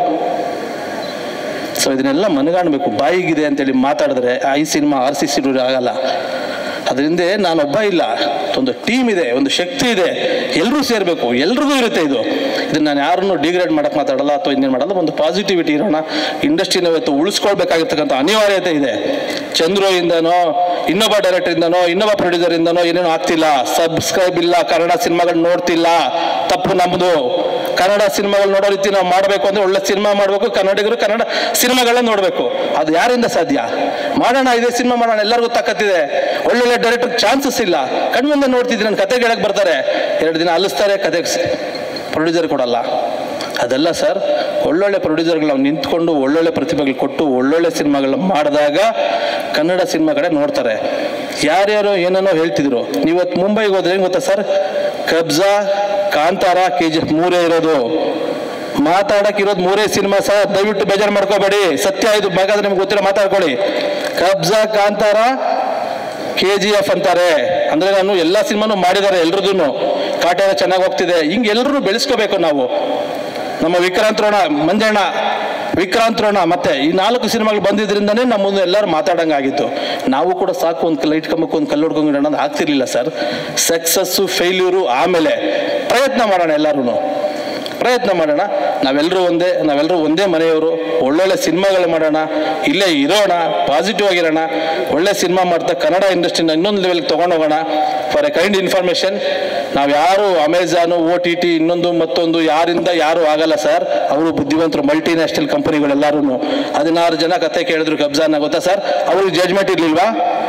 ಸೊ ಇದನ್ನೆಲ್ಲ ಮನಗಾಣಬೇಕು. ಬಾಯಿಗಿದೆ ಅಂತೇಳಿ ಮಾತಾಡಿದ್ರೆ ಈ ಸಿನಿಮಾ ಆರ್ ಸಿ ಸಿನಿಮಾ ಆಗಲ್ಲ. ಅದರಿಂದ ನಾನೊಬ್ಬ ಇಲ್ಲ, ಒಂದು ಟೀಮ್ ಇದೆ, ಒಂದು ಶಕ್ತಿ ಇದೆ, ಎಲ್ಲರೂ ಸೇರಬೇಕು, ಎಲ್ರಿಗೂ ಇರುತ್ತೆ ಇದು. ಇದನ್ನು ನಾನು ಯಾರನ್ನು ಡಿಗ್ರೇಡ್ ಮಾಡಕ್ಕೆ ಮಾತಾಡಲ್ಲ ಅಥವಾ ಇನ್ನೇನು ಮಾಡಲ್ಲ. ಒಂದು ಪಾಸಿಟಿವಿಟಿ ಇರೋಣ. ಇಂಡಸ್ಟ್ರಿನ ಇವತ್ತು ಉಳಿಸ್ಕೊಳ್ಬೇಕಾಗಿರ್ತಕ್ಕಂಥ ಅನಿವಾರ್ಯತೆ ಇದೆ. ಚಂದ್ರುಯಿಂದನೋ ಇನ್ನೊಬ್ಬ ಡೈರೆಕ್ಟರಿಂದನೋ ಇನ್ನೊಬ್ಬ ಪ್ರೊಡ್ಯೂಸರಿಂದನೋ ಏನೇನೋ ಆಗ್ತಿಲ್ಲ, ಸಬ್ಸ್ಕ್ರೈಬ್ ಇಲ್ಲ, ಕನ್ನಡ ಸಿನಿಮಾಗಳು ನೋಡ್ತಿಲ್ಲ, ತಪ್ಪು ನಮ್ಮದು. ಕನ್ನಡ ಸಿನಿಮಾಗಳು ನೋಡೋ ರೀತಿ ನಾವು ಮಾಡಬೇಕು ಅಂದರೆ ಒಳ್ಳೆ ಸಿನಿಮಾ ಮಾಡಬೇಕು, ಕನ್ನಡಿಗರು ಕನ್ನಡ ಸಿನಿಮಾಗಳನ್ನ ನೋಡಬೇಕು. ಅದು ಯಾರಿಂದ ಸಾಧ್ಯ? ಮಾಡೋಣ, ಇದೇ ಸಿನಿಮಾ ಮಾಡೋಣ, ಎಲ್ಲರಿಗೂ ತಾಕತ್ತಿದೆ. ಒಳ್ಳೊಳ್ಳೆ ಡೈರೆಕ್ಟರ್ ಚಾನ್ಸಸ್ ಇಲ್ಲ, ಕಣ್ಮುಂದೆ ನೋಡ್ತಿದ್ದೀನಿ. ನನ್ನ ಕತೆ ಹೇಳಕ್ಕೆ ಬರ್ತಾರೆ, ಎರಡು ದಿನ ಅಲಿಸ್ತಾರೆ, ಕತೆ ಪ್ರೊಡ್ಯೂಸರ್ ಕೊಡಲ್ಲ. ಅದೆಲ್ಲ ಸರ್, ಒಳ್ಳೊಳ್ಳೆ ಪ್ರೊಡ್ಯೂಸರ್ಗಳು ನಾವು ನಿಂತ್ಕೊಂಡು ಒಳ್ಳೊಳ್ಳೆ ಪ್ರತಿಭೆಗಳು ಕೊಟ್ಟು ಒಳ್ಳೊಳ್ಳೆ ಸಿನಿಮಾಗಳನ್ನ ಮಾಡಿದಾಗ ಕನ್ನಡ ಸಿನಿಮಾ ಕಡೆ ನೋಡ್ತಾರೆ. ಯಾರ್ಯಾರೋ ಏನೇನೋ ಹೇಳ್ತಿದ್ರು. ನೀವತ್ತು ಮುಂಬೈಗೆ ಹೋದ್ರೆ ಏನು ಗೊತ್ತಾ sir, Kabzaa, Kantara, K G F ಮೂರೇ ಇರೋದು. ಮಾತಾಡಕ್ಕೆ ಇರೋದು ಮೂರೇ ಸಿನಿಮಾ ಸರ್, ದಯವಿಟ್ಟು ಬೇಜಾರು ಮಾಡ್ಕೋಬೇಡಿ. ಸತ್ಯ ಇದು, ಬೇಕಾದ್ರೆ ನಿಮ್ಗೆ ಗೊತ್ತಿರೋ ಮಾತಾಡ್ಕೊಳ್ಳಿ. Kabzaa, Kantara, K G F ಅಂತಾರೆ. ಅಂದರೆ ನಾನು ಎಲ್ಲ ಸಿನಿಮಾನು ಮಾಡಿದ್ದಾರೆ, ಎಲ್ರದೂ ಕಾಟ್ಯಾರ ಚೆನ್ನಾಗಿ ಹೋಗ್ತಿದೆ. ಹಿಂಗೆ ಎಲ್ಲರೂ ಬೆಳೆಸ್ಕೋಬೇಕು ನಾವು. ನಮ್ಮ ವಿಕ್ರಾಂತ್ ರೋಣ, ಮಂಜಣ್ಣ, ವಿಕ್ರಾಂತ್ ರೋಣ ಮತ್ತೆ ಈ ನಾಲ್ಕು ಸಿನಿಮಾಗಳು ಬಂದಿದ್ರಿಂದನೇ ನಮ್ಮ ಮುಂದೆ ಎಲ್ಲರೂ ಮಾತಾಡಂಗಾಗಿತ್ತು. ನಾವು ಕೂಡ ಸಾಕು ಒಂದು ಲೈಟ್ ಕಮ್ಮಕ್ಕೆ ಒಂದು ಕಲ್ಲು ಹೊಡ್ಕೊಂಡು ಅನ್ನೋದು ಆಗ್ತಿರ್ಲಿಲ್ಲ ಸರ್. ಸಕ್ಸಸ್ಸು ಫೇಲ್ಯೂರು ಆಮೇಲೆ. ಪ್ರಯತ್ನ ಮಾಡೋಣ, ಎಲ್ಲರೂ ಪ್ರಯತ್ನ ಮಾಡೋಣ. ನಾವೆಲ್ಲರೂ ಒಂದೇ, ನಾವೆಲ್ಲರೂ ಒಂದೇ ಮನೆಯವರು. ಒಳ್ಳೊಳ್ಳೆ ಸಿನಿಮಾಗಳು ಮಾಡೋಣ, ಇಲ್ಲೇ ಇರೋಣ, ಪಾಸಿಟಿವ್ ಆಗಿರೋಣ. ಒಳ್ಳೆ ಸಿನಿಮಾ ಮಾಡ್ತಾ ಕನ್ನಡ ಇಂಡಸ್ಟ್ರಿನ ಇನ್ನೊಂದು ಲೆವೆಲ್ಗೆ ತೊಗೊಂಡೋಗೋಣ. ಫಾರ್ ಎ ಕೈಂಡ್ ಇನ್ಫಾರ್ಮೇಷನ್, ನಾವು ಯಾರು ಅಮೆಝಾನು, ಓ ಟಿ ಟಿ, ಇನ್ನೊಂದು ಮತ್ತೊಂದು ಯಾರಿಂದ ಯಾರು ಆಗಲ್ಲ ಸರ್. ಅವರು ಬುದ್ಧಿವಂತರು, ಮಲ್ಟಿ ನ್ಯಾಷನಲ್ ಕಂಪನಿಗಳೆಲ್ಲರೂ. ಹದಿನಾರು ಜನ ಕತೆ ಕೇಳಿದ್ರು ಕಬ್ಜಾನ, ಗೊತ್ತಾ ಸರ್? ಅವ್ರಿಗೆ ಜಡ್ಜ್ಮೆಂಟ್ ಇರ್ಲಿಲ್ವಾ?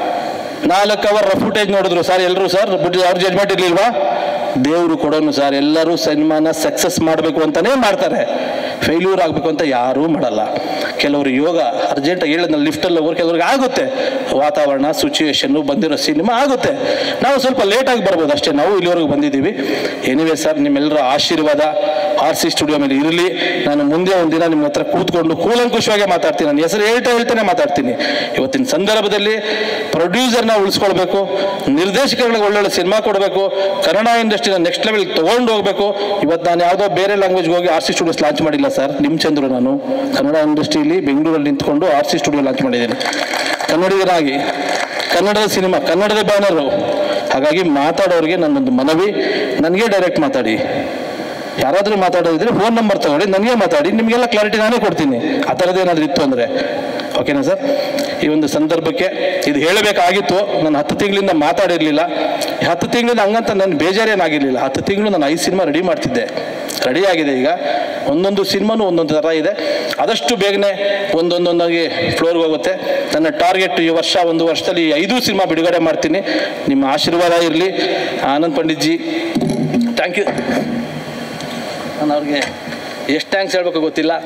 ನಾಲ್ಕು ಅವರ್ ಫುಟೇಜ್ ನೋಡಿದ್ರು ಸರ್ ಎಲ್ಲರೂ ಸರ್, ಅವ್ರ ಜಡ್ಜ್ಮೆಂಟ್ ಇರ್ಲಿಲ್ವಾ? ದೇವರು ಕೊಡೋನು ಸರ್. ಎಲ್ಲರೂ ಸಿನಿಮಾನ ಸಕ್ಸಸ್ ಮಾಡಬೇಕು ಅಂತಾನೆ ಮಾಡ್ತಾರೆ, ಫೇಲ್ಯೂರ್ ಆಗಬೇಕು ಅಂತ ಯಾರೂ ಮಾಡಲ್ಲ. ಕೆಲವರು ಯೋಗ ಅರ್ಜೆಂಟಾಗಿ ಹೇಳಿದ್ನ ಲಿಫ್ಟಲ್ಲಿ ಹೋಗಿ ಕೆಲವ್ರಿಗೆ ಆಗುತ್ತೆ, ವಾತಾವರಣ ಸಿಚುವೇಶನ್ನು ಬಂದಿರೋ ಸಿನಿಮಾ ಆಗುತ್ತೆ. ನಾವು ಸ್ವಲ್ಪ ಲೇಟಾಗಿ ಬರ್ಬೋದು ಅಷ್ಟೇ, ನಾವು ಇಲ್ಲಿವರೆಗೂ ಬಂದಿದ್ದೀವಿ. ಎನಿವೇ ಸರ್, ನಿಮ್ಮೆಲ್ಲರ ಆಶೀರ್ವಾದ ಆರ್ ಸಿ ಸ್ಟುಡಿಯೋ ಮೇಲೆ ಇರಲಿ. ನಾನು ಮುಂದೆ ಒಂದಿನ ನಿಮ್ಮ ಹತ್ರ ಕೂತ್ಕೊಂಡು ಕೂಲಂಕುಷವಾಗಿ ಮಾತಾಡ್ತೀನಿ. ನನ್ನ ಹೆಸರು ಹೇಳ್ತಾ ಹೇಳ್ತಾನೆ ಮಾತಾಡ್ತೀನಿ. ಇವತ್ತಿನ ಸಂದರ್ಭದಲ್ಲಿ ಪ್ರೊಡ್ಯೂಸರ್ನ ಉಳಿಸ್ಕೊಳ್ಬೇಕು, ನಿರ್ದೇಶಕರಿಗೆ ಒಳ್ಳೊಳ್ಳೆ ಸಿನಿಮಾ ಕೊಡಬೇಕು, ಕನ್ನಡ ಇಂಡಸ್ಟ್ರಿನ ನೆಕ್ಸ್ಟ್ ಲೆವೆಲ್ ತೊಗೊಂಡು ಹೋಗಬೇಕು. ಇವತ್ತು ನಾನು ಯಾವುದೋ ಬೇರೆ ಲ್ಯಾಂಗ್ವೇಜ್ಗೆ ಹೋಗಿ ಆರ್ ಸಿ ಸ್ಟುಡಿಯೋಸ್ ಲಾಂಚ್ ಮಾಡಿಲ್ಲ ಸರ್. ನಿಮ್ಮ ಚಂದ್ರು ನಾನು ಕನ್ನಡ ಇಂಡಸ್ಟ್ರಿಯಲ್ಲಿ ಬೆಂಗಳೂರಲ್ಲಿ ನಿಂತ್ಕೊಂಡು ಆರ್ ಸಿ ಸ್ಟುಡಿಯೋ ಲಾಂಚ್ ಮಾಡಿದ್ದೀನಿ, ಕನ್ನಡಿಗರಾಗಿ. ಕನ್ನಡದ ಸಿನಿಮಾ, ಕನ್ನಡದ ಬ್ಯಾನರು. ಹಾಗಾಗಿ ಮಾತಾಡೋರಿಗೆ ನನ್ನೊಂದು ಮನವಿ, ನನಗೆ ಡೈರೆಕ್ಟ್ ಮಾತಾಡಿ. ಯಾರಾದರೂ ಮಾತಾಡೋದಿದ್ರೆ ಫೋನ್ ನಂಬರ್ ತಗೊಳ್ಳಿ, ನನಗೆ ಮಾತಾಡಿ, ನಿಮಗೆಲ್ಲ ಕ್ಲಾರಿಟಿ ನಾನೇ ಕೊಡ್ತೀನಿ. ಆ ಥರದ್ದು ಏನಾದರೂ ಇತ್ತು ಅಂದರೆ. ಓಕೆನಾ ಸರ್? ಈ ಒಂದು ಸಂದರ್ಭಕ್ಕೆ ಇದು ಹೇಳಬೇಕಾಗಿತ್ತು. ನಾನು ಹತ್ತು ತಿಂಗಳಿಂದ ಮಾತಾಡಿರಲಿಲ್ಲ. ಹತ್ತು ತಿಂಗಳಿಂದ ಹಂಗಂತ ನನ್ನ ಬೇಜಾರೇನಾಗಿರಲಿಲ್ಲ. ಹತ್ತು ತಿಂಗಳು ನಾನು ಐದು ಸಿನಿಮಾ ರೆಡಿ ಮಾಡ್ತಿದ್ದೆ, ರೆಡಿ ಆಗಿದೆ. ಈಗ ಒಂದೊಂದು ಸಿನಿಮಾನು ಒಂದೊಂದು ಥರ ಇದೆ. ಆದಷ್ಟು ಬೇಗನೆ ಒಂದೊಂದೊಂದಾಗಿ ಫ್ಲೋರ್ಗೆ ಹೋಗುತ್ತೆ. ನನ್ನ ಟಾರ್ಗೆಟ್ ಈ ವರ್ಷ, ಒಂದು ವರ್ಷದಲ್ಲಿ ಐದು ಸಿನಿಮಾ ಬಿಡುಗಡೆ ಮಾಡ್ತೀನಿ. ನಿಮ್ಮ ಆಶೀರ್ವಾದ ಇರಲಿ. Anand Pandit ji, thank you. ನಾನು ಅವ್ರಿಗೆ ಎಷ್ಟು ಥ್ಯಾಂಕ್ಸ್ ಹೇಳಬೇಕು ಗೊತ್ತಿಲ್ಲ.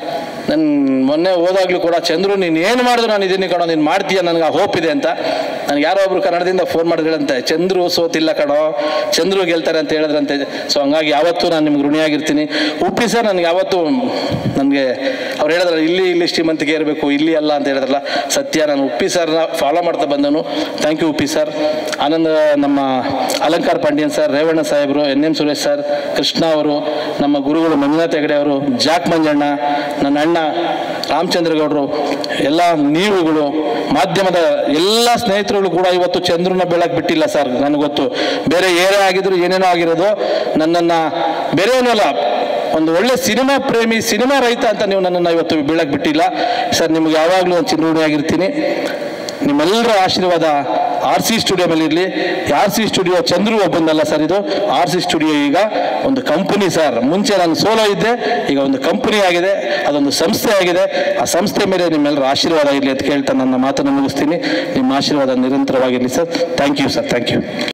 ನನ್ನ ಮೊನ್ನೆ ಹೋದಾಗಲೂ ಕೂಡ ಚಂದ್ರು ನೀನು ಏನು ಮಾಡಿದ್ರು ನಾನು ಇದೀನಿ ಕಣೋ, ನೀನು ಮಾಡ್ತೀಯ, ನನಗೆ ಆ ಹೋಪ್ ಇದೆ ಅಂತ. ನನಗೆ ಯಾರೋ ಒಬ್ರು ಕನ್ನಡದಿಂದ ಫೋನ್ ಮಾಡಿದ್ರಂತೆ, ಚಂದ್ರು ಸೋತಿಲ್ಲ ಕಣೋ, ಚಂದ್ರು ಗೆಲ್ತಾರೆ ಅಂತ ಹೇಳಿದ್ರಂತೆ. ಸೊ ಹಂಗಾಗಿ ಯಾವತ್ತೂ ನಾನು ನಿಮ್ಗೆ ಋಣಿಯಾಗಿರ್ತೀನಿ. ಉಪ್ಪಿ ಸರ್ ನನಗೆ ಯಾವತ್ತೂ ನನಗೆ ಅವ್ರು ಹೇಳಿದ್ರಲ್ಲ ಇಲ್ಲಿ ಇಲ್ಲಿ ಶ್ರೀಮಂತಿಗೆ ಇರಬೇಕು, ಇಲ್ಲಿ ಅಲ್ಲ ಅಂತ ಹೇಳಿದ್ರಲ್ಲ, ಸತ್ಯ. ನಾನು ಉಪ್ಪಿ ಸರ್ನ ಫಾಲೋ ಮಾಡ್ತಾ ಬಂದನು. Thank you Uppi sir. Anand ನಮ್ಮ ಅಲಂಕಾರ ಪಾಂಡ್ಯನ್ ಸರ್, ರೇವಣ್ಣ ಸಾಹೇಬರು, N M Suresh sir, Krishna ಅವರು, ನಮ್ಮ ಗುರುಗಳು ಮಂಜುನಾಥ್ ಹೆಗಡೆ ಅವರು, ಜಾಕ್ ಮಂಜಣ್ಣ, ನನ್ನ ಅಣ್ಣ ರಾಮಚಂದ್ರ ಗೌಡರು, ಎಲ್ಲ ನೀವುಗಳು, ಮಾಧ್ಯಮದ ಎಲ್ಲ ಸ್ನೇಹಿತರುಗಳು ಕೂಡ ಇವತ್ತು ಚಂದ್ರನ ಬೆಳಕು ಬಿಟ್ಟಿಲ್ಲ ಸರ್. ನನಗೆ ಗೊತ್ತು ಬೇರೆ ಏನೇ ಆಗಿದ್ರು ಏನೇನೋ ಆಗಿರೋದು, ನನ್ನನ್ನು ಬೇರೆ ಏನೂ ಅಲ್ಲ, ಒಂದು ಒಳ್ಳೆ ಸಿನಿಮಾ ಪ್ರೇಮಿ, ಸಿನಿಮಾ ರೈತ ಅಂತ ನೀವು ನನ್ನನ್ನು ಇವತ್ತು ಬೆಳಕು ಬಿಟ್ಟಿಲ್ಲ ಸರ್. ನಿಮ್ಗೆ ಯಾವಾಗಲೂ ಒಂದು ಚಿರಋಣಿಯಾಗಿರ್ತೀನಿ. ನಿಮ್ಮೆಲ್ಲರ ಆಶೀರ್ವಾದ ಆರ್ ಸಿ ಸ್ಟುಡಿಯೋ ಮೇಲೆ ಇರಲಿ. ಆರ್ ಸಿ ಸ್ಟುಡಿಯೋ ಚಂದ್ರು ಒಬ್ಬಂದಲ್ಲ ಸರ್, ಇದು ಆರ್ ಸಿ ಸ್ಟುಡಿಯೋ ಈಗ ಒಂದು ಕಂಪನಿ ಸರ್. ಮುಂಚೆ ನಾನು ಸೋಲೋ ಇದ್ದೆ, ಈಗ ಒಂದು ಕಂಪನಿ ಆಗಿದೆ, ಅದೊಂದು ಸಂಸ್ಥೆ ಆಗಿದೆ. ಆ ಸಂಸ್ಥೆ ಮೇಲೆ ನಿಮ್ಮೆಲ್ಲರ ಆಶೀರ್ವಾದ ಇರಲಿ ಅಂತ ಕೇಳ್ತಾ ನನ್ನ ಮಾತನ್ನು ಮುಗಿಸ್ತೀನಿ. ನಿಮ್ಮ ಆಶೀರ್ವಾದ ನಿರಂತರವಾಗಿರಲಿ sir. Thank you sir, thank you.